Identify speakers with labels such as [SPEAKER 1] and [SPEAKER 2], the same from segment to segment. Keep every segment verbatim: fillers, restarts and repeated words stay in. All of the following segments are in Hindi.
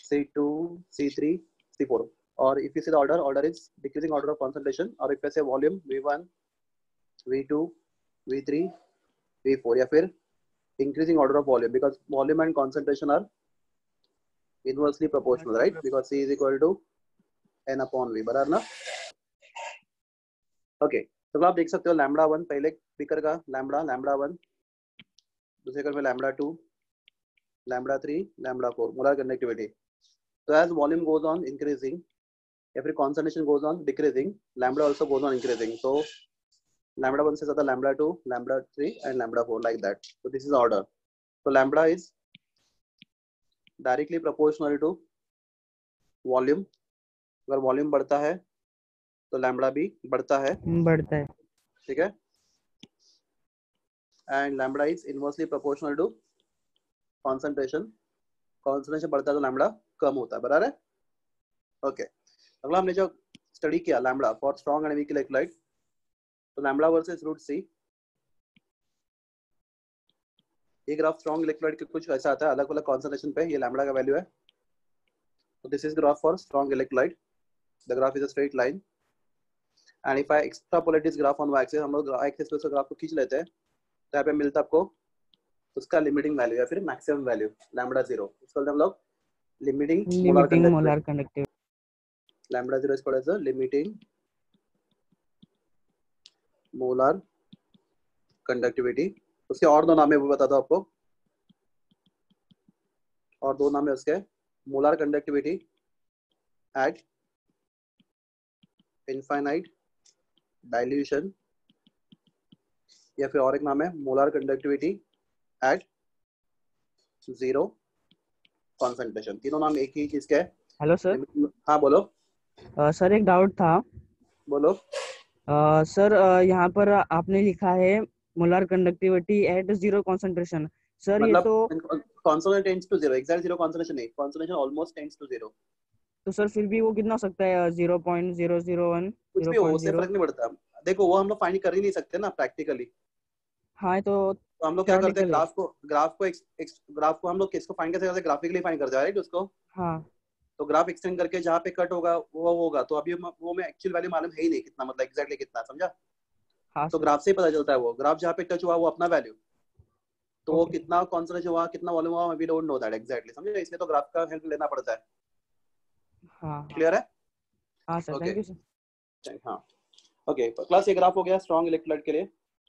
[SPEAKER 1] C two, C three, C four. और if you see the order, order is decreasing order of concentration. और if I say volume V one, V two, V three, V four, या फिर increasing order of volume because volume and concentration are inversely proportional, right? Because C is equal to N upon V, बराबर ना? Okay, तो आप देख सकते हो लैम्बडा वन पहले बीकर का लैम्बडा लैम्बडा वन, दूसरे कर में lambda two, lambda three, lambda four, molar conductivity. So as volume goes on increasing, every concentration goes on decreasing, lambda also goes on increasing. So lambda one से ज़्यादा lambda two, lambda three, and lambda four like that. So this is order. So lambda is directly proportional to volume. अगर volume बढ़ता है तो lambda भी बढ़ता है.
[SPEAKER 2] बढ़ता है.
[SPEAKER 1] ठीक है. And lambda is inversely proportional to concentration. Concentration बढ़ता है तो lambda कम होता है. बराबर है? ओके. अगला हमने जो स्टडी किया lambda for strong and weak electrolyte, तो लैम्बडा वर्सेस रूट सी. ये ग्राफ स्ट्रॉन्ग इलेक्ट्रोलाइट के कुछ ऐसा आता है अलग अलग कॉन्सेंट्रेशन पे. ये लैम्बडा का वैल्यू है. तो this is graph for strong electrolyte. The graph is a straight line and if I extrapolate this graph on Y axis, हम लोग वाई एक्सिस पे उस ग्राफ को खींच लेते हैं तो यहाँ पे मिलता है आपको उसका लिमिटिंग वैल्यू या फिर मैक्सिमम वैल्यू लैम्बडा जीरो. इसको हम लोग limiting
[SPEAKER 2] molar conductivity.
[SPEAKER 1] Lambda zero is called as a limiting molar conductivity. उसके और दो नाम है वो बता दो आपको. और दो नाम है उसके molar conductivity at infinite dilution, या फिर और एक नाम है molar conductivity at zero concentration. तीनों नाम एक ही चीज के है.
[SPEAKER 2] Hello sir.
[SPEAKER 1] हाँ बोलो.
[SPEAKER 2] सर uh, एक डाउट था.
[SPEAKER 1] बोलो.
[SPEAKER 2] सर uh, uh, यहाँ पर आपने लिखा है molar conductivity at zero concentration. Sir ये तो
[SPEAKER 1] concentration tends to zero, exact zero concentration नहीं, concentration almost tends to zero.
[SPEAKER 2] तो सर फिर भी वो कितना हो सकता है? Zero point zero zero one,
[SPEAKER 1] कुछ भी हो, उससे फर्क नहीं पड़ता. देखो वो हम लोग फाइंड कर ही नहीं सकते ना प्रैक्टिकली.
[SPEAKER 2] हाँ तो,
[SPEAKER 1] तो हम लोग क्या करते हैं ग्राफ को ग्राफ को ग्राफ को हम लोग किसको फाइंड कैसे करते हैं? ग्राफिकली फाइंड करते हैं, राइट? उसको हाँ. तो ग्राफ एक्सटेंड करके जहाँ पे कट होगा वो होगा. तो अभी वो में एक्चुअल वैल्यू मालूम है ही नहीं कितना, मतलब एग्जैक्टली कितना, समझा? हाँ. तो ग्राफ से ही पता चलता है वो ग्राफ जहाँ पे टच हुआ वो अपना वैल्यू. तो वो कितना कॉन्सेंट्रेशन हुआ, कितना वॉल्यूम हुआ, we don't know that exactly, समझे? इसलिए तो ग्राफ का हेल्प लेना पड़ता है. हाँ. क्लियर है?
[SPEAKER 2] हाँ सर. Thank you sir.
[SPEAKER 1] हाँ ओके. क्लास ये ग्राफ हो गया स्ट्रॉन्ग इलेक्ट्रोलाइट के लिए.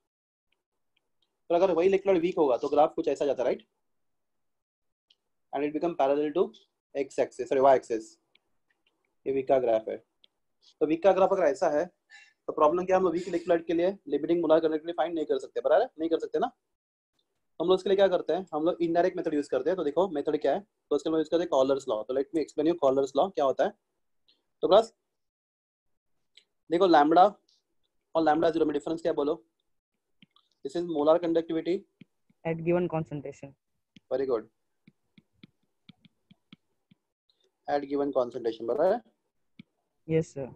[SPEAKER 1] तो अगर वही इलेक्ट्रोलाइट वीक होगा तो ग्राफ कुछ ऐसा जाता है, right? And it become parallel to X axis, sorry Y axis. ये वीक का ग्राफ है. तो वीक का ग्राफ अगर ऐसा है तो प्रॉब्लम क्या है, हम लोग वीक इलेक्ट्रोलाइट के लिए लिमिटिंग मोलर कंडक्टिविटी फाइंड नहीं कर सकते. बराबर है? नहीं कर सकते ना. हम लोग इसके लिए क्या करते हैं, हम लोग इनडायरेक्ट मेथड यूज करते हैं. तो देखो मेथड क्या है, तो इसके लिए यूज करते हैं कॉलर्स लॉ. तो let me explain you Kohlrausch's law क्या होता है. तो बस देखो लैम्बडा और लैम्बडा जीरो में डिफरेंस क्या है बोलो. This is molar conductivity
[SPEAKER 2] at given concentration.
[SPEAKER 1] Very good. At given concentration. बराबर है?
[SPEAKER 2] Yes sir.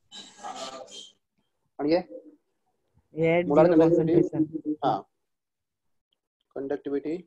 [SPEAKER 1] और ये
[SPEAKER 2] ये एट जीरो कंसंट्रेशन.
[SPEAKER 1] हां. conductivity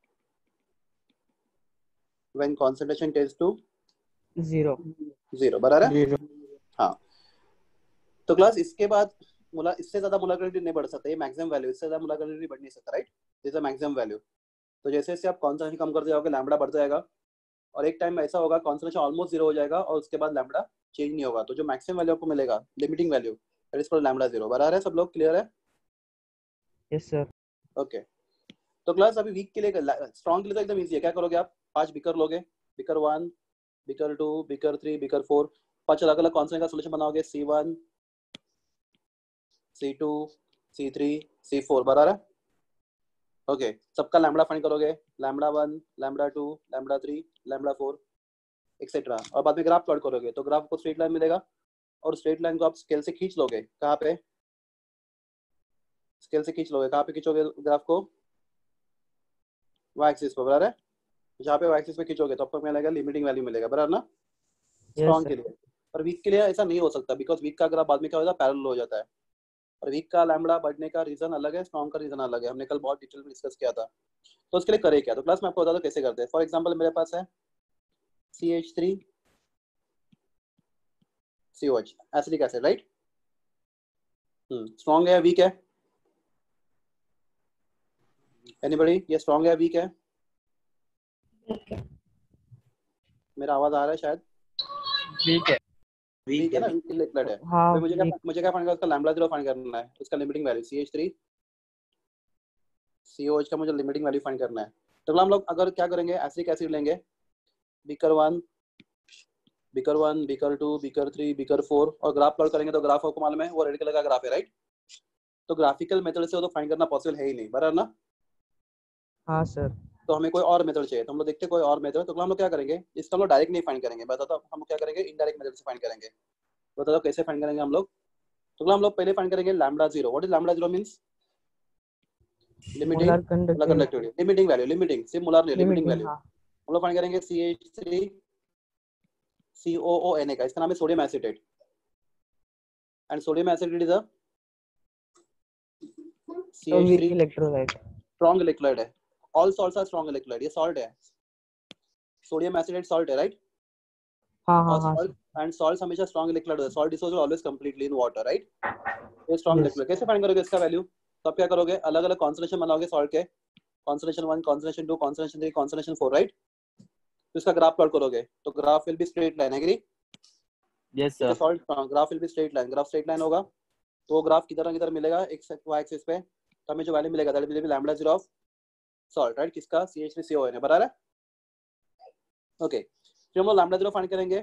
[SPEAKER 1] when concentration tends to
[SPEAKER 2] zero
[SPEAKER 1] zero. बराबर है? हाँ. तो क्लास इसके बाद मोलर इससे ज्यादा मोलर कंडक्टिविटी नहीं बढ़ सकता. ये मैक्सिमम वैल्यू, इससे ज्यादा मोलर कंडक्टिविटी बढ़ नहीं सकता, right? This is a maximum value. तो जैसे जैसे आप कॉन्सेंट्रेशन कम करते जाओगे लैम्बडा बढ़ जाएगा और एक टाइम ऐसा होगा कॉन्सेंट्रेशन ऑलमोस्ट जीरो हो जाएगा और उसके बाद लैम्बडा चेंज नहीं होगा. तो जो मैक्सिमम वैल्यू आपको मिलेगा limiting value that is called lambda zero. बराबर है? सब लोग क्लियर है?
[SPEAKER 2] Yes sir.
[SPEAKER 1] ओके. तो क्लास अभी वीक के लिए स्ट्रॉन्ग के लिए तो एकदम इजी है. क्या करोगे आप? पांच बीकर लोगे. Beaker one, beaker two, beaker three, beaker four. पांच अलग अलग कॉन्सेंट्रेशन का सॉल्यूशन बनाओगे. C one, C two, C three, C four. बराबर है? ओके. सबका लैम्बडा फाइंड करोगे. Lambda one, lambda two, lambda three, lambda four etcetera. और बाद में ग्राफ प्लॉट करोगे तो ग्राफ को स्ट्रेट लाइन मिलेगा और स्ट्रेट लाइन को आप स्केल से खींच लोगे. कहाँ पे? स्केल से खींच लोगे. कहाँ पे खींचोगे ग्राफ को? वाई एक्सिस पे. बराबर है? जहाँ पे वाई एक्सिस पे खींचोगे तो आपको मिलेगा लिमिटिंग वैल्यू मिलेगा. बराबर ना? स्ट्रॉन्ग के लिए. और वीक के लिए ऐसा नहीं हो सकता बिकॉज वीक का ग्राफ बाद में क्या होता है, पैरेलल हो जाता है. और वीक का लैम्बडा बढ़ने का रीजन अलग है, स्ट्रॉन्ग का रीजन अलग है. हमने कल बहुत डिटेल में डिस्कस किया था. तो उसके लिए करे क्या? तो क्लास में आपको बता दो कैसे करते हैं. फॉर एग्जांपल मेरे पास है C H three C O H, acetic acid, right? Hmm strong है या वीक है? एनीबॉडी, ये स्ट्रॉन्ग है या वीक है? मेरा आवाज आ रहा है शायद?
[SPEAKER 3] वीक है।
[SPEAKER 1] वीक है ना, वीक इलेक्ट्रोलाइट है।
[SPEAKER 2] हाँ
[SPEAKER 1] तो मुझे क्या
[SPEAKER 2] weak।
[SPEAKER 1] मुझे क्या फाइंड करना है? उसका लैम्बडा जीरो फाइंड करना है, उसका limiting value C H three C O H का मुझे लिमिटिंग वैल्यू फाइंड करना है। तो हम लोग अगर क्या करेंगे, एसिडिक एसिड लेंगे, beaker one beaker one beaker two beaker three beaker four, और ग्राफ प्लॉट करेंगे तो ग्राफ आपको मालूम है वो रेड कलर का ग्राफ है, राइट? तो ग्राफिकल मेथड से वो तो फाइंड करना पॉसिबल है ही नहीं, बराबर ना?
[SPEAKER 2] हाँ सर।
[SPEAKER 1] तो हमें कोई और मेथड चाहिए, तो हम लोग देखते हैं कोई और मेथड। तो हम लोग क्या करेंगे, इसका हम लोग डायरेक्ट नहीं फाइंड करेंगे, बताता हूं हम क्या करेंगे, इनडायरेक्ट मेथड से फाइंड करेंगे। बता दो कैसे फाइंड करेंगे हम लोग। तो हम लोग पहले फाइंड करेंगे lambda zero. What is lambda zero means? Limiting
[SPEAKER 2] molar
[SPEAKER 1] molar
[SPEAKER 2] conductivity.
[SPEAKER 1] Conductivity, limiting value, limiting सिर्फ मोलर नहीं, लिमिटिंग
[SPEAKER 2] लिमिटिंग
[SPEAKER 1] वैल्यू।
[SPEAKER 2] हाँ।
[SPEAKER 1] हम लोग फाइंड करेंगे C H three C O O N A का, इसका नाम है sodium acetate, and sodium acetate is a C
[SPEAKER 2] तो
[SPEAKER 1] H
[SPEAKER 2] weak
[SPEAKER 1] three
[SPEAKER 2] electrolyte.
[SPEAKER 1] Strong electrolyte है। All salts are strong electrolyte, ये सॉल्ट है, सोडियम एसिटेट सॉल्ट है, राइट?
[SPEAKER 2] हाँ हाँ
[SPEAKER 1] और
[SPEAKER 2] हाँ
[SPEAKER 1] सॉल्ट
[SPEAKER 2] सर।
[SPEAKER 1] एंड सॉल्ट्स हमेशा स्ट्रॉन्ग इलेक्ट्रोलाइट होता है। Salt dissolve always completely in water, right? ये स्ट्रॉन्ग
[SPEAKER 2] यस।
[SPEAKER 1] इलेक्ट्रोलाइट कैसे फाइंड करोगे इसका वैल्यू? तो आप क्या करोगे, अलग अलग कॉन्सेंट्रेशन बनाओगे सॉल्ट के, concentration one, concentration two, concentration three, concentration four, right? तो इसका ग्राफ प्लॉट करोगे तो graph will be straight line, agree?
[SPEAKER 3] Yes
[SPEAKER 1] क्योंकि
[SPEAKER 3] sir.
[SPEAKER 1] Salt graph will be straight line, graph straight line होगा तो वो ग्राफ किधर ना किधर मिलेगा, एक्स वाई एक्सिस पे। तो हमें जो वैल्यू मिलेगा that will be lambda zero of salt, right? किसका? C H three C O N है, बराबर है? ओके, फिर हम लोग लैम्बडा जीरो फाइंड करेंगे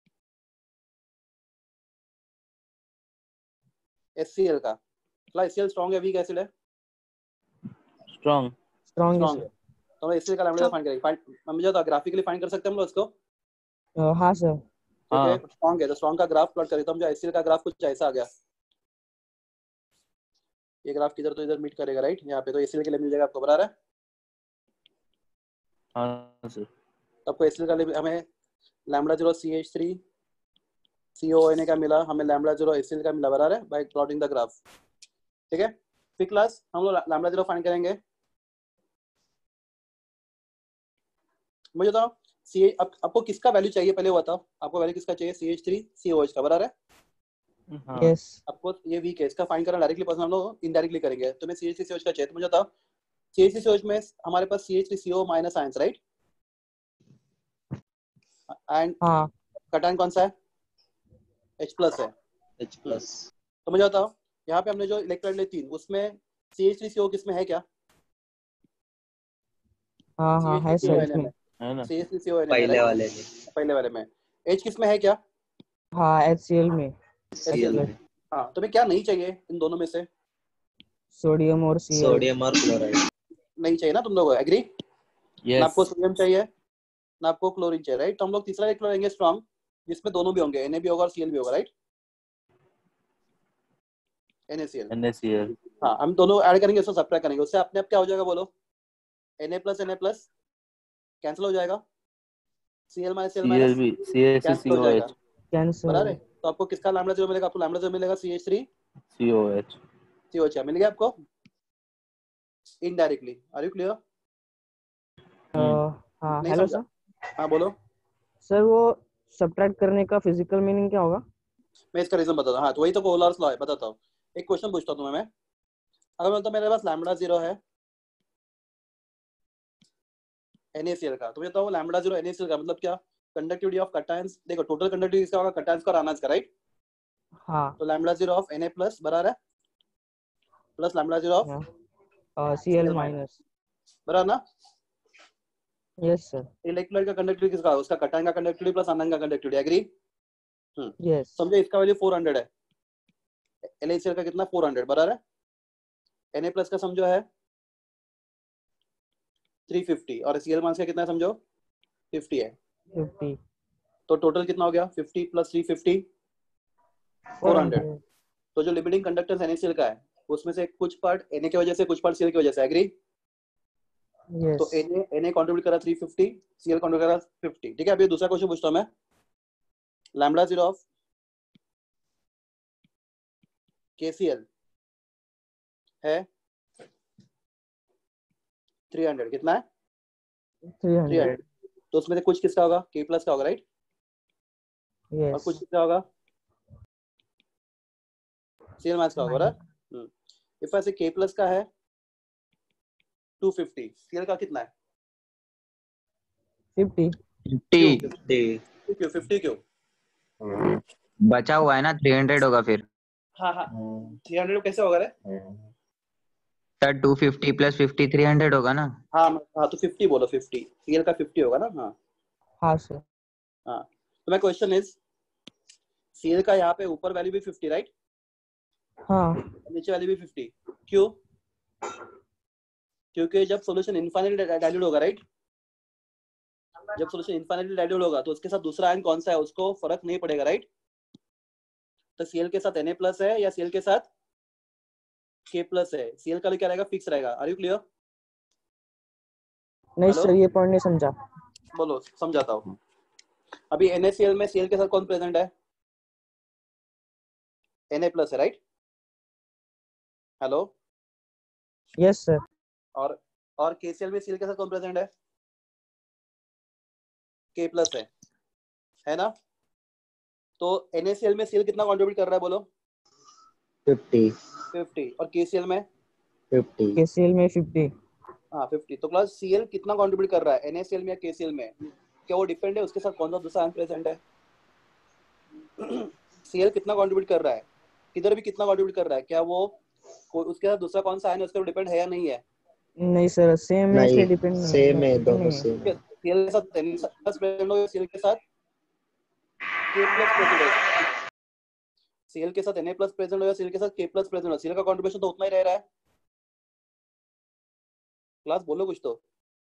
[SPEAKER 1] एच सी एल का। तो एच सी एल स्ट्रॉन्ग है वीक एसिड है?
[SPEAKER 3] स्ट्रॉन्ग।
[SPEAKER 2] स्ट्रॉन्ग है
[SPEAKER 1] स्ट्रॉन्ग है।
[SPEAKER 2] सर।
[SPEAKER 1] तो हम एच सी एल का लैम्बडा जीरो फाइंड करेंगे। फाइंड मुझे तो ग्राफिकली फाइंड कर सकते हैं हम लोग इसको,
[SPEAKER 2] अ, हाँ सर।
[SPEAKER 1] क्योंकि
[SPEAKER 3] हाँ
[SPEAKER 1] स्ट्रॉन्ग है तो स्ट्रॉन्ग का ग्राफ प्लॉट करें तो हम जो एच सी एल का ग्राफ कुछ ऐसा आ गया। ये ग्राफ किधर तो इधर मीट करेगा, राइट? यहाँ पे तो एच सी एल के लिए मिल जाएगा आपको, बराबर है?
[SPEAKER 3] हाँ सर।
[SPEAKER 1] तो आपको एच सी एल का लिए हमें lambda zero C H three C O N A का मिला, हमें lambda zero H C L का मिला, बराबर है? बाय प्लॉटिंग द ग्राफ, ठीक है? फिर क्लास हम लोग लैम्बडा जीरो फाइंड करेंगे। मुझे बताओ सी अब आपको किसका वैल्यू चाहिए पहले वो बताओ, आपको वैल्यू किसका चाहिए? C H three C O H का, बराबर है?
[SPEAKER 3] हाँ
[SPEAKER 2] यस।
[SPEAKER 1] आपको ये वीक है, इसका फाइंड करना डायरेक्टली पॉसिबल, हम लोग इनडायरेक्टली करेंगे। तो मैं C H three C O H का चाहिए, तो मुझे बताओ C H three C O H में हमारे पास C H three C O minus ions, right? And
[SPEAKER 2] हाँ
[SPEAKER 1] कटायन कौन सा है? H प्लस है।
[SPEAKER 3] H plus.
[SPEAKER 1] तो मुझे बताओ यहाँ पे हमने जो इलेक्ट्रोलाइट ली तीन, उसमें सी एच थ्री सी ओ किसमें है क्या?
[SPEAKER 2] हाँ हाँ है सर
[SPEAKER 3] है
[SPEAKER 2] इसमें।
[SPEAKER 1] C H three C O N A में,
[SPEAKER 3] है ना।
[SPEAKER 1] C H three C O N A में,
[SPEAKER 3] पहले
[SPEAKER 1] राइट?
[SPEAKER 3] वाले में।
[SPEAKER 1] पहले वाले में H किसमें है क्या?
[SPEAKER 2] हाँ एच सी एल में।
[SPEAKER 1] H C
[SPEAKER 3] CL
[SPEAKER 1] L।
[SPEAKER 3] में।
[SPEAKER 1] हाँ, तुम्हें क्या नहीं चाहिए इन दोनों में से?
[SPEAKER 2] सोडियम और सी एल।
[SPEAKER 3] सोडियम और क्लोराइड।
[SPEAKER 1] नहीं चाहिए ना तुम लोग, एग्री? ना आपको
[SPEAKER 3] यस।
[SPEAKER 1] सोडियम चाहिए ना आपको क्लोरीन चाहिए, राइट? तो हम लोग तीसरा इलेक्ट्रोलाइट लेंगे स्ट्रॉन्ग, जिसमें दोनों भी होंगे, Na भी होगा और Cl भी होगा, राइट? NaCl।
[SPEAKER 3] NaCl।
[SPEAKER 1] हाँ, हम दोनों ऐड करेंगे, उसको सब्ट्रैक्ट करेंगे, उससे अपने आप क्या हो जाएगा बोलो? Na plus Na plus cancel हो जाएगा, Cl minus Cl
[SPEAKER 3] Cl
[SPEAKER 1] minus
[SPEAKER 3] भी
[SPEAKER 1] कैंसिल हो जाएगा,
[SPEAKER 3] CaCO
[SPEAKER 2] कैंसर।
[SPEAKER 1] बराबर है? तो आपको किसका लैम्बडा जीरो मिलेगा? आपको लैम्बडा जीरो मिलेगा C H three
[SPEAKER 3] COH।
[SPEAKER 1] C O H मिल गया आपको indirectly. Are you clear?
[SPEAKER 3] Hmm.
[SPEAKER 2] हाँ
[SPEAKER 1] नहीं
[SPEAKER 2] हेलो
[SPEAKER 1] समझा?
[SPEAKER 2] सर।
[SPEAKER 1] हाँ बोलो।
[SPEAKER 2] सर वो सब्ट्रैक्ट करने का फिजिकल मीनिंग क्या होगा?
[SPEAKER 1] मैं इसका रीजन बताता हूँ। हाँ, तो वही तो कोहलर्स लॉ है, बताता हूँ। एक क्वेश्चन पूछता हूँ तुम्हें मैं, अगर मैं तो मेरे पास लैम्बडा जीरो है NaCl का, तो ये तो लैम्बडा जीरो NaCl का मतलब क्या? कंडक्टिविटी ऑफ कटायंस, देखो टोटल कंडक्टिविटी किसका होगा? कटायंस का और आयंस का, राइट?
[SPEAKER 2] हाँ।
[SPEAKER 1] तो lambda zero of Na plus बराबर है plus lambda zero of
[SPEAKER 2] C L
[SPEAKER 1] Cl minus,
[SPEAKER 2] minus.
[SPEAKER 1] बराबर ना?
[SPEAKER 2] Yes sir.
[SPEAKER 1] इलेक्ट्रोलाइट का कंडक्टिविटी किसका? उसका कटायन का कंडक्टिविटी प्लस आनंद का कंडक्टिविटी, एग्री? हम्म
[SPEAKER 2] यस।
[SPEAKER 1] समझो इसका वैल्यू फोर हंड्रेड है, NaCl का कितना? फोर हंड्रेड, बराबर है? Na प्लस का समझो है थ्री फिफ्टी और Cl माइनस का कितना है समझो? फिफ्टी है।
[SPEAKER 2] फिफ्टी।
[SPEAKER 1] तो टोटल कितना हो गया? Fifty plus three fifty,
[SPEAKER 2] four
[SPEAKER 1] four hundred.
[SPEAKER 2] Hundred.
[SPEAKER 1] तो जो लिमिटिंग कंडक्टेंस NaCl का है उसमें से कुछ पार्ट Na की वजह से, कुछ पार्ट Cl की वजह से, एग्री? तो
[SPEAKER 2] यस।
[SPEAKER 1] Na Na कंट्रीब्यूट करा थ्री फिफ्टी, Cl कंट्रीब्यूट करा फिफ्टी, ठीक है? अभी दूसरा क्वेश्चन पूछता हूं मैं, लैम्बडा जीरो ऑफ KCl है थ्री हंड्रेड, कितना है?
[SPEAKER 2] Three
[SPEAKER 1] three
[SPEAKER 2] hundred.
[SPEAKER 1] हंड्रेड। तो उसमें से कुछ किसका होगा, K प्लस का होगा, राइट? और
[SPEAKER 2] यस
[SPEAKER 1] कुछ किसका होगा, Cl माइनस का होगा, राइट? इफ ऐसे K प्लस का है टू फिफ्टी, Cl का कितना है?
[SPEAKER 2] फिफ्टी
[SPEAKER 3] फिफ्टी
[SPEAKER 1] क्यों फिफ्टी क्यों?
[SPEAKER 4] बचा हुआ है ना, थ्री हंड्रेड होगा फिर।
[SPEAKER 1] हाँ हाँ थ्री हंड्रेड कैसे होगा रे?
[SPEAKER 4] Sir two fifty plus fifty three hundred होगा ना।
[SPEAKER 1] हाँ हाँ तो फिफ्टी बोलो, फिफ्टी Cl का फिफ्टी होगा ना? हाँ
[SPEAKER 2] हाँ सर
[SPEAKER 1] हाँ तो माय क्वेश्चन इज Cl का यहाँ पे ऊपर वैल्यू भी फिफ्टी, राइट?
[SPEAKER 2] हाँ
[SPEAKER 1] नीचे वैल्यू भी फिफ्टी, क्यों? क्योंकि जब सॉल्यूशन इनफाइनाइटली डाइल्यूट होगा, राइट? जब सॉल्यूशन इनफाइनाइटली डाइल्यूट होगा तो उसके साथ दूसरा आयन कौन सा है उसको फर्क नहीं पड़ेगा, राइट? तो Cl के साथ Na प्लस है या Cl के साथ K प्लस है, Cl का क्या रहेगा, फिक्स रहेगा। Are you clear?
[SPEAKER 2] नहीं
[SPEAKER 1] हेलो
[SPEAKER 2] सर, ये पॉइंट नहीं समझा।
[SPEAKER 1] बोलो, समझाता हूँ। अभी NaCl में Cl के साथ कौन प्रेजेंट है? Na प्लस है, राइट? Hello
[SPEAKER 2] yes sir.
[SPEAKER 1] और और KCl में Cl के साथ कौन प्रेजेंट है? K प्लस है, है ना? तो NaCl में Cl कितना कंट्रीब्यूट कर रहा है बोलो?
[SPEAKER 3] Fifty
[SPEAKER 1] fifty. और KCl में?
[SPEAKER 3] फिफ्टी
[SPEAKER 2] केसीएल में फिफ्टी।
[SPEAKER 1] हाँ फिफ्टी। तो क्लास Cl कितना कंट्रीब्यूट कर रहा है NaCl में या KCl में? क्या वो डिपेंड है उसके साथ कौन सा दूसरा आयन प्रेजेंट है? Cl कितना कंट्रीब्यूट कर रहा है, किधर भी कितना कंट्रीब्यूट कर रहा है, क्या वो कोई उसके साथ दूसरा कौन सा आयन उसके ऊपर डिपेंड है या नहीं है?
[SPEAKER 2] नहीं सर, सेम है इसलिए
[SPEAKER 3] नहीं,
[SPEAKER 2] डिपेंड नहीं
[SPEAKER 3] सेम है,
[SPEAKER 2] डिपेंड
[SPEAKER 3] दोनों
[SPEAKER 2] नहीं है।
[SPEAKER 3] सेम है।
[SPEAKER 1] Cl के साथ N प्लस प्रेजेंट हो, Cl के साथ K प्लस प्रेजेंट हो, Cl के साथ Na प्लस प्रेजेंट हो या Cl के साथ K प्लस प्रेजेंट हो, Cl का कंट्रीब्यूशन तो उतना ही रह रहा है। क्लास बोलो कुछ तो।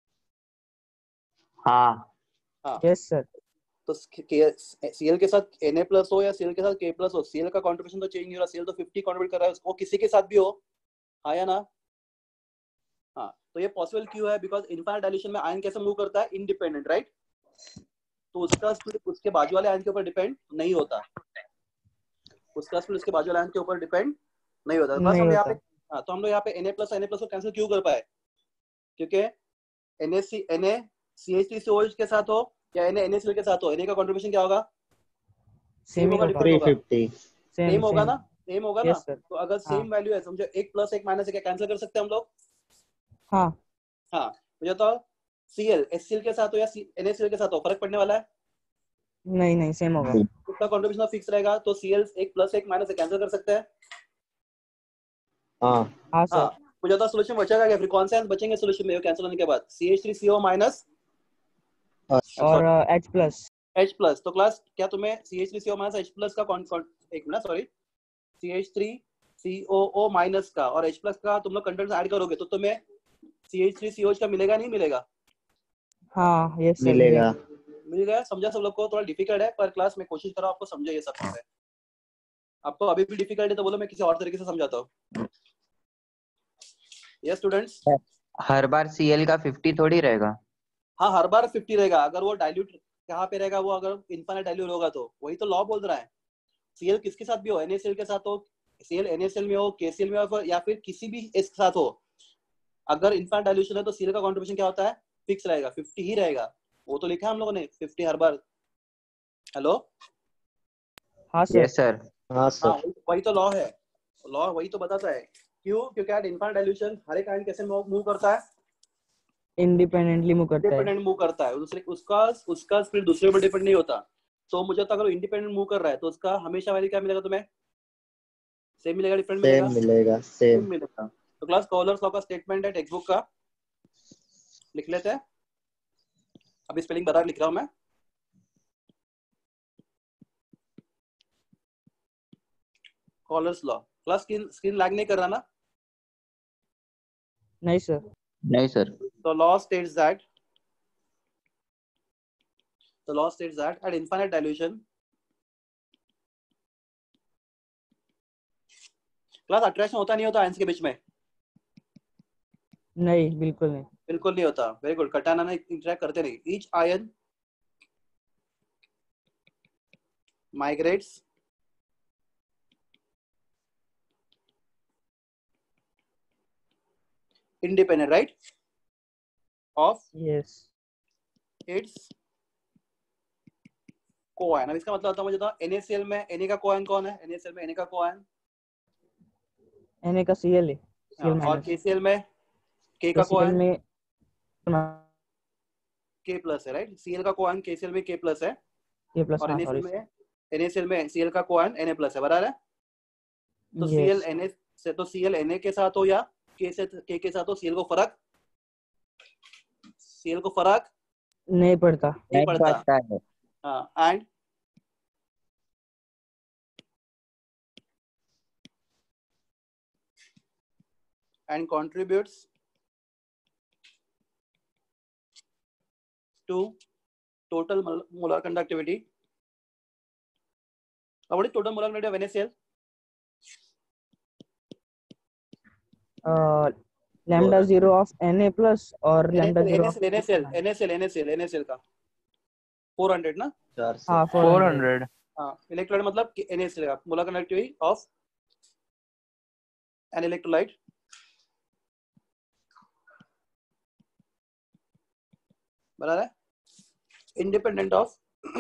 [SPEAKER 4] हाँ
[SPEAKER 1] हाँ
[SPEAKER 2] यस सर।
[SPEAKER 1] तो Cl के साथ Na प्लस हो या Cl के साथ K प्लस हो, Cl का कंट्रीब्यूशन तो चेंज नहीं हो रहा। Cl तो फिफ्टी कंट्रीब्यूट कर रहा है, उसको किसी के साथ भी हो, हाँ या ना? हाँ तो ये पॉसिबल क्यों है? बिकॉज इनफाइनाइट डायल्यूशन में आयन कैसे मूव करता है, इंडिपेंडेंट, राइट? तो उसका स्पीड उसके बाजू वाले आयन के ऊपर डिपेंड नहीं होता, उसका स्पीड उसके बाजू वाले आयन के ऊपर डिपेंड नहीं होता। बस
[SPEAKER 2] नहीं
[SPEAKER 1] हम यहाँ
[SPEAKER 2] होता।
[SPEAKER 1] पे हाँ तो हम लोग यहाँ पे Na प्लस Na प्लस को कैंसिल क्यों कर पाए? क्योंकि NaC Na C H three C O H के साथ हो या Na NaCl के साथ हो, Na का कंट्रीब्यूशन क्या होगा?
[SPEAKER 2] सेम
[SPEAKER 1] सेम
[SPEAKER 2] ही
[SPEAKER 1] होगा,
[SPEAKER 2] होगा।
[SPEAKER 1] डिफरेंट
[SPEAKER 3] थ्री
[SPEAKER 1] होगा?
[SPEAKER 3] फिफ्टी
[SPEAKER 2] सेम
[SPEAKER 1] सेम होगा
[SPEAKER 2] सेम।
[SPEAKER 1] ना? सेम होगा ना?
[SPEAKER 2] Yes sir.
[SPEAKER 1] तो अगर
[SPEAKER 2] हाँ
[SPEAKER 1] सेम वैल्यू है, समझो एक प्लस एक माइनस क्या कैंसिल कर सकते हैं हम लोग?
[SPEAKER 2] हाँ
[SPEAKER 1] हाँ मुझे तो Cl HCl के साथ हो या NaCl के साथ हो, फर्क पड़ने वाला है?
[SPEAKER 2] नहीं नहीं सेम होगा।
[SPEAKER 1] उसका कंट्रीब्यूशन फिक्स रहेगा, तो Cl एक प्लस एक माइनस कैंसिल कर सकते हैं।
[SPEAKER 3] हाँ
[SPEAKER 2] हाँ
[SPEAKER 1] हाँ
[SPEAKER 2] सर।
[SPEAKER 1] मुझे तो सोल्यूशन बचेगा क्या फिर? कौन से आयन बचेंगे सोल्यूशन में कैंसिल होने के बाद? C H three C O minus
[SPEAKER 2] और एच प्लस।
[SPEAKER 1] H plus. तो क्लास क्या तुम्हें C H three C O minus H plus का कौन कौन एक minute sorry C H three C O O minus का और H प्लस का तुम लोग कंटेंट ऐड करोगे तो तुम्हें C H three C O H का मिलेगा नहीं मिलेगा?
[SPEAKER 2] हाँ यस सर
[SPEAKER 3] मिलेगा।
[SPEAKER 1] मिल गया। समझा सब लोग को? थोड़ा डिफिकल्ट है पर क्लास में कोशिश करो आपको समझे ये सब चीजें। आपको अभी भी डिफिकल्ट है तो बोलो, मैं किसी और तरीके से समझाता हूँ। Yes students.
[SPEAKER 4] हर बार Cl का फिफ्टी थोड़ी रहेगा।
[SPEAKER 1] हाँ हर बार फिफ्टी रहेगा, अगर वो डाइल्यूट कहाँ पे रहेगा, वो अगर इनफाइनाइट डाइल्यूट होगा तो वही तो लॉ बोल रहा है। Cl किसके साथ भी हो, NaCl के साथ हो, Cl NaCl में हो, KCl में हो या फिर किसी भी S के साथ हो, अगर इनफाइनाइट डाइल्यूशन है तो Cl का कंट्रीब्यूशन क्या होता है, फिक्स रहेगा, फिफ्टी ही रहेगा। वो तो लिखा है हम लोगों ने फिफ्टी हर बार। हेलो
[SPEAKER 2] हाँ सर।
[SPEAKER 4] Yes sir.
[SPEAKER 3] हाँ
[SPEAKER 1] हाँ
[SPEAKER 3] सर।
[SPEAKER 1] वही तो लॉ है, लॉ वही तो बताता है। क्यों? क्योंकि एट इनफाइनाइट डाइल्यूशन हर एक आयन कैसे मूव करता है,
[SPEAKER 2] इंडिपेंडेंटली मूव करता है।
[SPEAKER 1] इंडिपेंडेंट मूव करता है, दूसरे उसका उसका स्पीड दूसरे पर डिपेंड नहीं होता। तो मुझे तो अगर इंडिपेंडेंट मूव कर रहा है तो उसका हमेशा वैल्यू क्या मिलेगा तुम्हें? सेम मिलेगा, डिफरेंट मिलेगा?
[SPEAKER 3] सेम मिलेगा,
[SPEAKER 1] सेम
[SPEAKER 3] सेम।
[SPEAKER 1] मिलेगा। तो क्लास कॉलर्स लॉ का स्टेटमेंट है टेक्स्ट बुक का, लिख लेते हैं। अभी स्पेलिंग बता लिख रहा हूं मैं। Kohlrausch's law. Class screen screen lag नहीं कर रहा ना?
[SPEAKER 2] नहीं सर।
[SPEAKER 4] नहीं सर।
[SPEAKER 1] तो law states that the law states that at infinite dilution class attraction होता नहीं होता आयंस के बीच में?
[SPEAKER 2] नहीं बिल्कुल नहीं।
[SPEAKER 1] बिल्कुल नहीं होता। Very good. कटाना ना इंटरेक्ट करते नहीं। Each ion migrates independent right of
[SPEAKER 2] yes
[SPEAKER 1] it's coion. अब इसका मतलब होता है मुझे तो NaCl में Na का कोआयन कौन है? NaCl में Na का कोआयन
[SPEAKER 2] Na का Cl है, Cl
[SPEAKER 1] और
[SPEAKER 2] माइनस।
[SPEAKER 1] KCl में K का
[SPEAKER 2] KCl
[SPEAKER 1] कोआयन
[SPEAKER 2] में
[SPEAKER 1] K प्लस है, राइट? Cl का कोआयन KCl में K प्लस है
[SPEAKER 2] K प्लस,
[SPEAKER 1] और
[SPEAKER 2] हाँ
[SPEAKER 1] NaCl
[SPEAKER 2] सॉरी
[SPEAKER 1] में NaCl में Cl का कोआयन Na प्लस है, बराबर है? तो
[SPEAKER 2] यस।
[SPEAKER 1] Cl Na से तो Cl Na के साथ हो या K से K के साथ हो, Cl को फर्क Cl को फर्क
[SPEAKER 2] नहीं पड़ता।
[SPEAKER 1] नहीं पड़ता।
[SPEAKER 4] पड़ता है।
[SPEAKER 1] हाँ, and and contributes to total mol- molar conductivity. Now, what is total molar conductivity of NaCl?
[SPEAKER 2] uh, lambda zero of Na plus और lambda
[SPEAKER 1] NaCl,
[SPEAKER 2] zero of
[SPEAKER 1] NaCl, NaCl, NaCl, NaCl, NaCl का four hundred ना?
[SPEAKER 3] चार सौ
[SPEAKER 2] हाँ
[SPEAKER 4] four hundred.
[SPEAKER 1] हाँ, इलेक्ट्रोलाइट मतलब कि NaCl का molar conductivity of an electrolyte बराबर है इंडिपेंडेंट ऑफ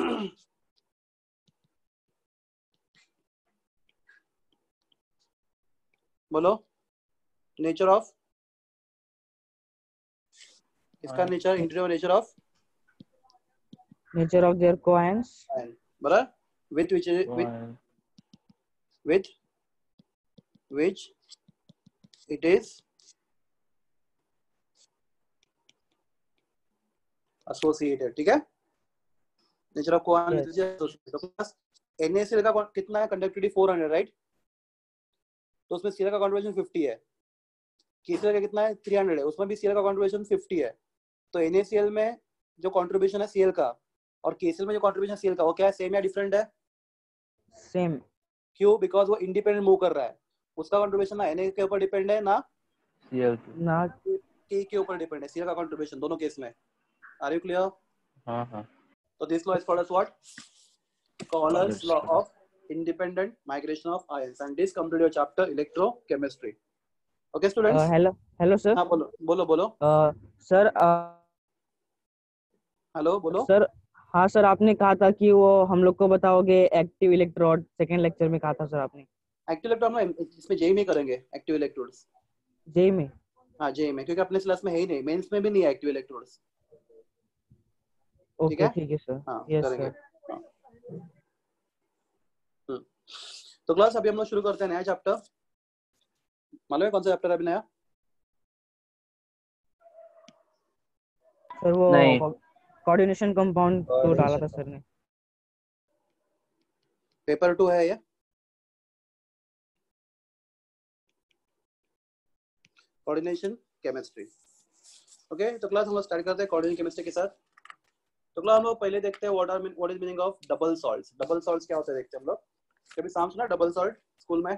[SPEAKER 1] बोलो नेचर ऑफ इसका nature interior nature of
[SPEAKER 2] nature of their coions
[SPEAKER 1] बराबर with which with with which it is associated, ठीक है? Nature of coion with associated. तो प्लस NaCl का कितना है कंडक्टिविटी four hundred, राइट? तो उसमें Cl का कंट्रीब्यूशन fifty है। KCl का कितना है three hundred है, उसमें भी Cl का कंट्रीब्यूशन fifty है। तो NaCl में जो कंट्रीब्यूशन है Cl का और KCl में जो कंट्रीब्यूशन Cl का वो क्या है, सेम या डिफरेंट है?
[SPEAKER 2] सेम।
[SPEAKER 1] क्यों? बिकॉज वो इंडिपेंडेंट मूव कर रहा है, उसका कंट्रीब्यूशन ना Na के ऊपर डिपेंड है ना
[SPEAKER 4] Cl
[SPEAKER 2] ना
[SPEAKER 1] K के ऊपर डिपेंड है। Cl का कंट्रीब्यूशन दोनों केस में। Are you clear?
[SPEAKER 4] हाँ हाँ।
[SPEAKER 1] So this law is called as what? Euler's law of independent migration of ions, and this completes your chapter electrochemistry. Okay students?
[SPEAKER 2] Hello hello sir.
[SPEAKER 1] हाँ बोलो बोलो बोलो
[SPEAKER 2] सर
[SPEAKER 1] हेलो बोलो।
[SPEAKER 2] सर हाँ सर, आपने कहा था कि वो हम लोग को बताओगे एक्टिव इलेक्ट्रोड, सेकंड लेक्चर में कहा था सर आपने।
[SPEAKER 1] एक्टिव इलेक्ट्रोड हम इसमें जेई में करेंगे एक्टिव इलेक्ट्रोड्स।
[SPEAKER 2] जेई में?
[SPEAKER 1] हाँ जेई में, क्योंकि अपने सिलेबस में है ही नहीं, मेंस में भी नहीं है एक्टिव इलेक्ट्रोड्स। ठीक
[SPEAKER 2] ओके
[SPEAKER 1] है?
[SPEAKER 2] ठीक है सर।
[SPEAKER 1] हाँ
[SPEAKER 2] यस
[SPEAKER 1] करेंगे।
[SPEAKER 2] सर।
[SPEAKER 1] हाँ। हम्म। तो क्लास अभी हम लोग शुरू करते हैं नया चैप्टर। मालूम है कौन सा चैप्टर है अभी नया?
[SPEAKER 2] सर वो
[SPEAKER 4] नहीं।
[SPEAKER 2] कोऑर्डिनेशन कंपाउंड तो डाला था सर ने।
[SPEAKER 1] पेपर टू है ये, कोऑर्डिनेशन केमिस्ट्री। ओके, तो क्लास हम लोग स्टार्ट करते हैं कोऑर्डिनेशन केमिस्ट्री के साथ। तो क्लास हम लोग पहले देखते हैं what are what is meaning of double salts. Double salts क्या होते हैं देखते हैं हम लोग। कभी नाम सुना डबल सॉल्ट स्कूल में?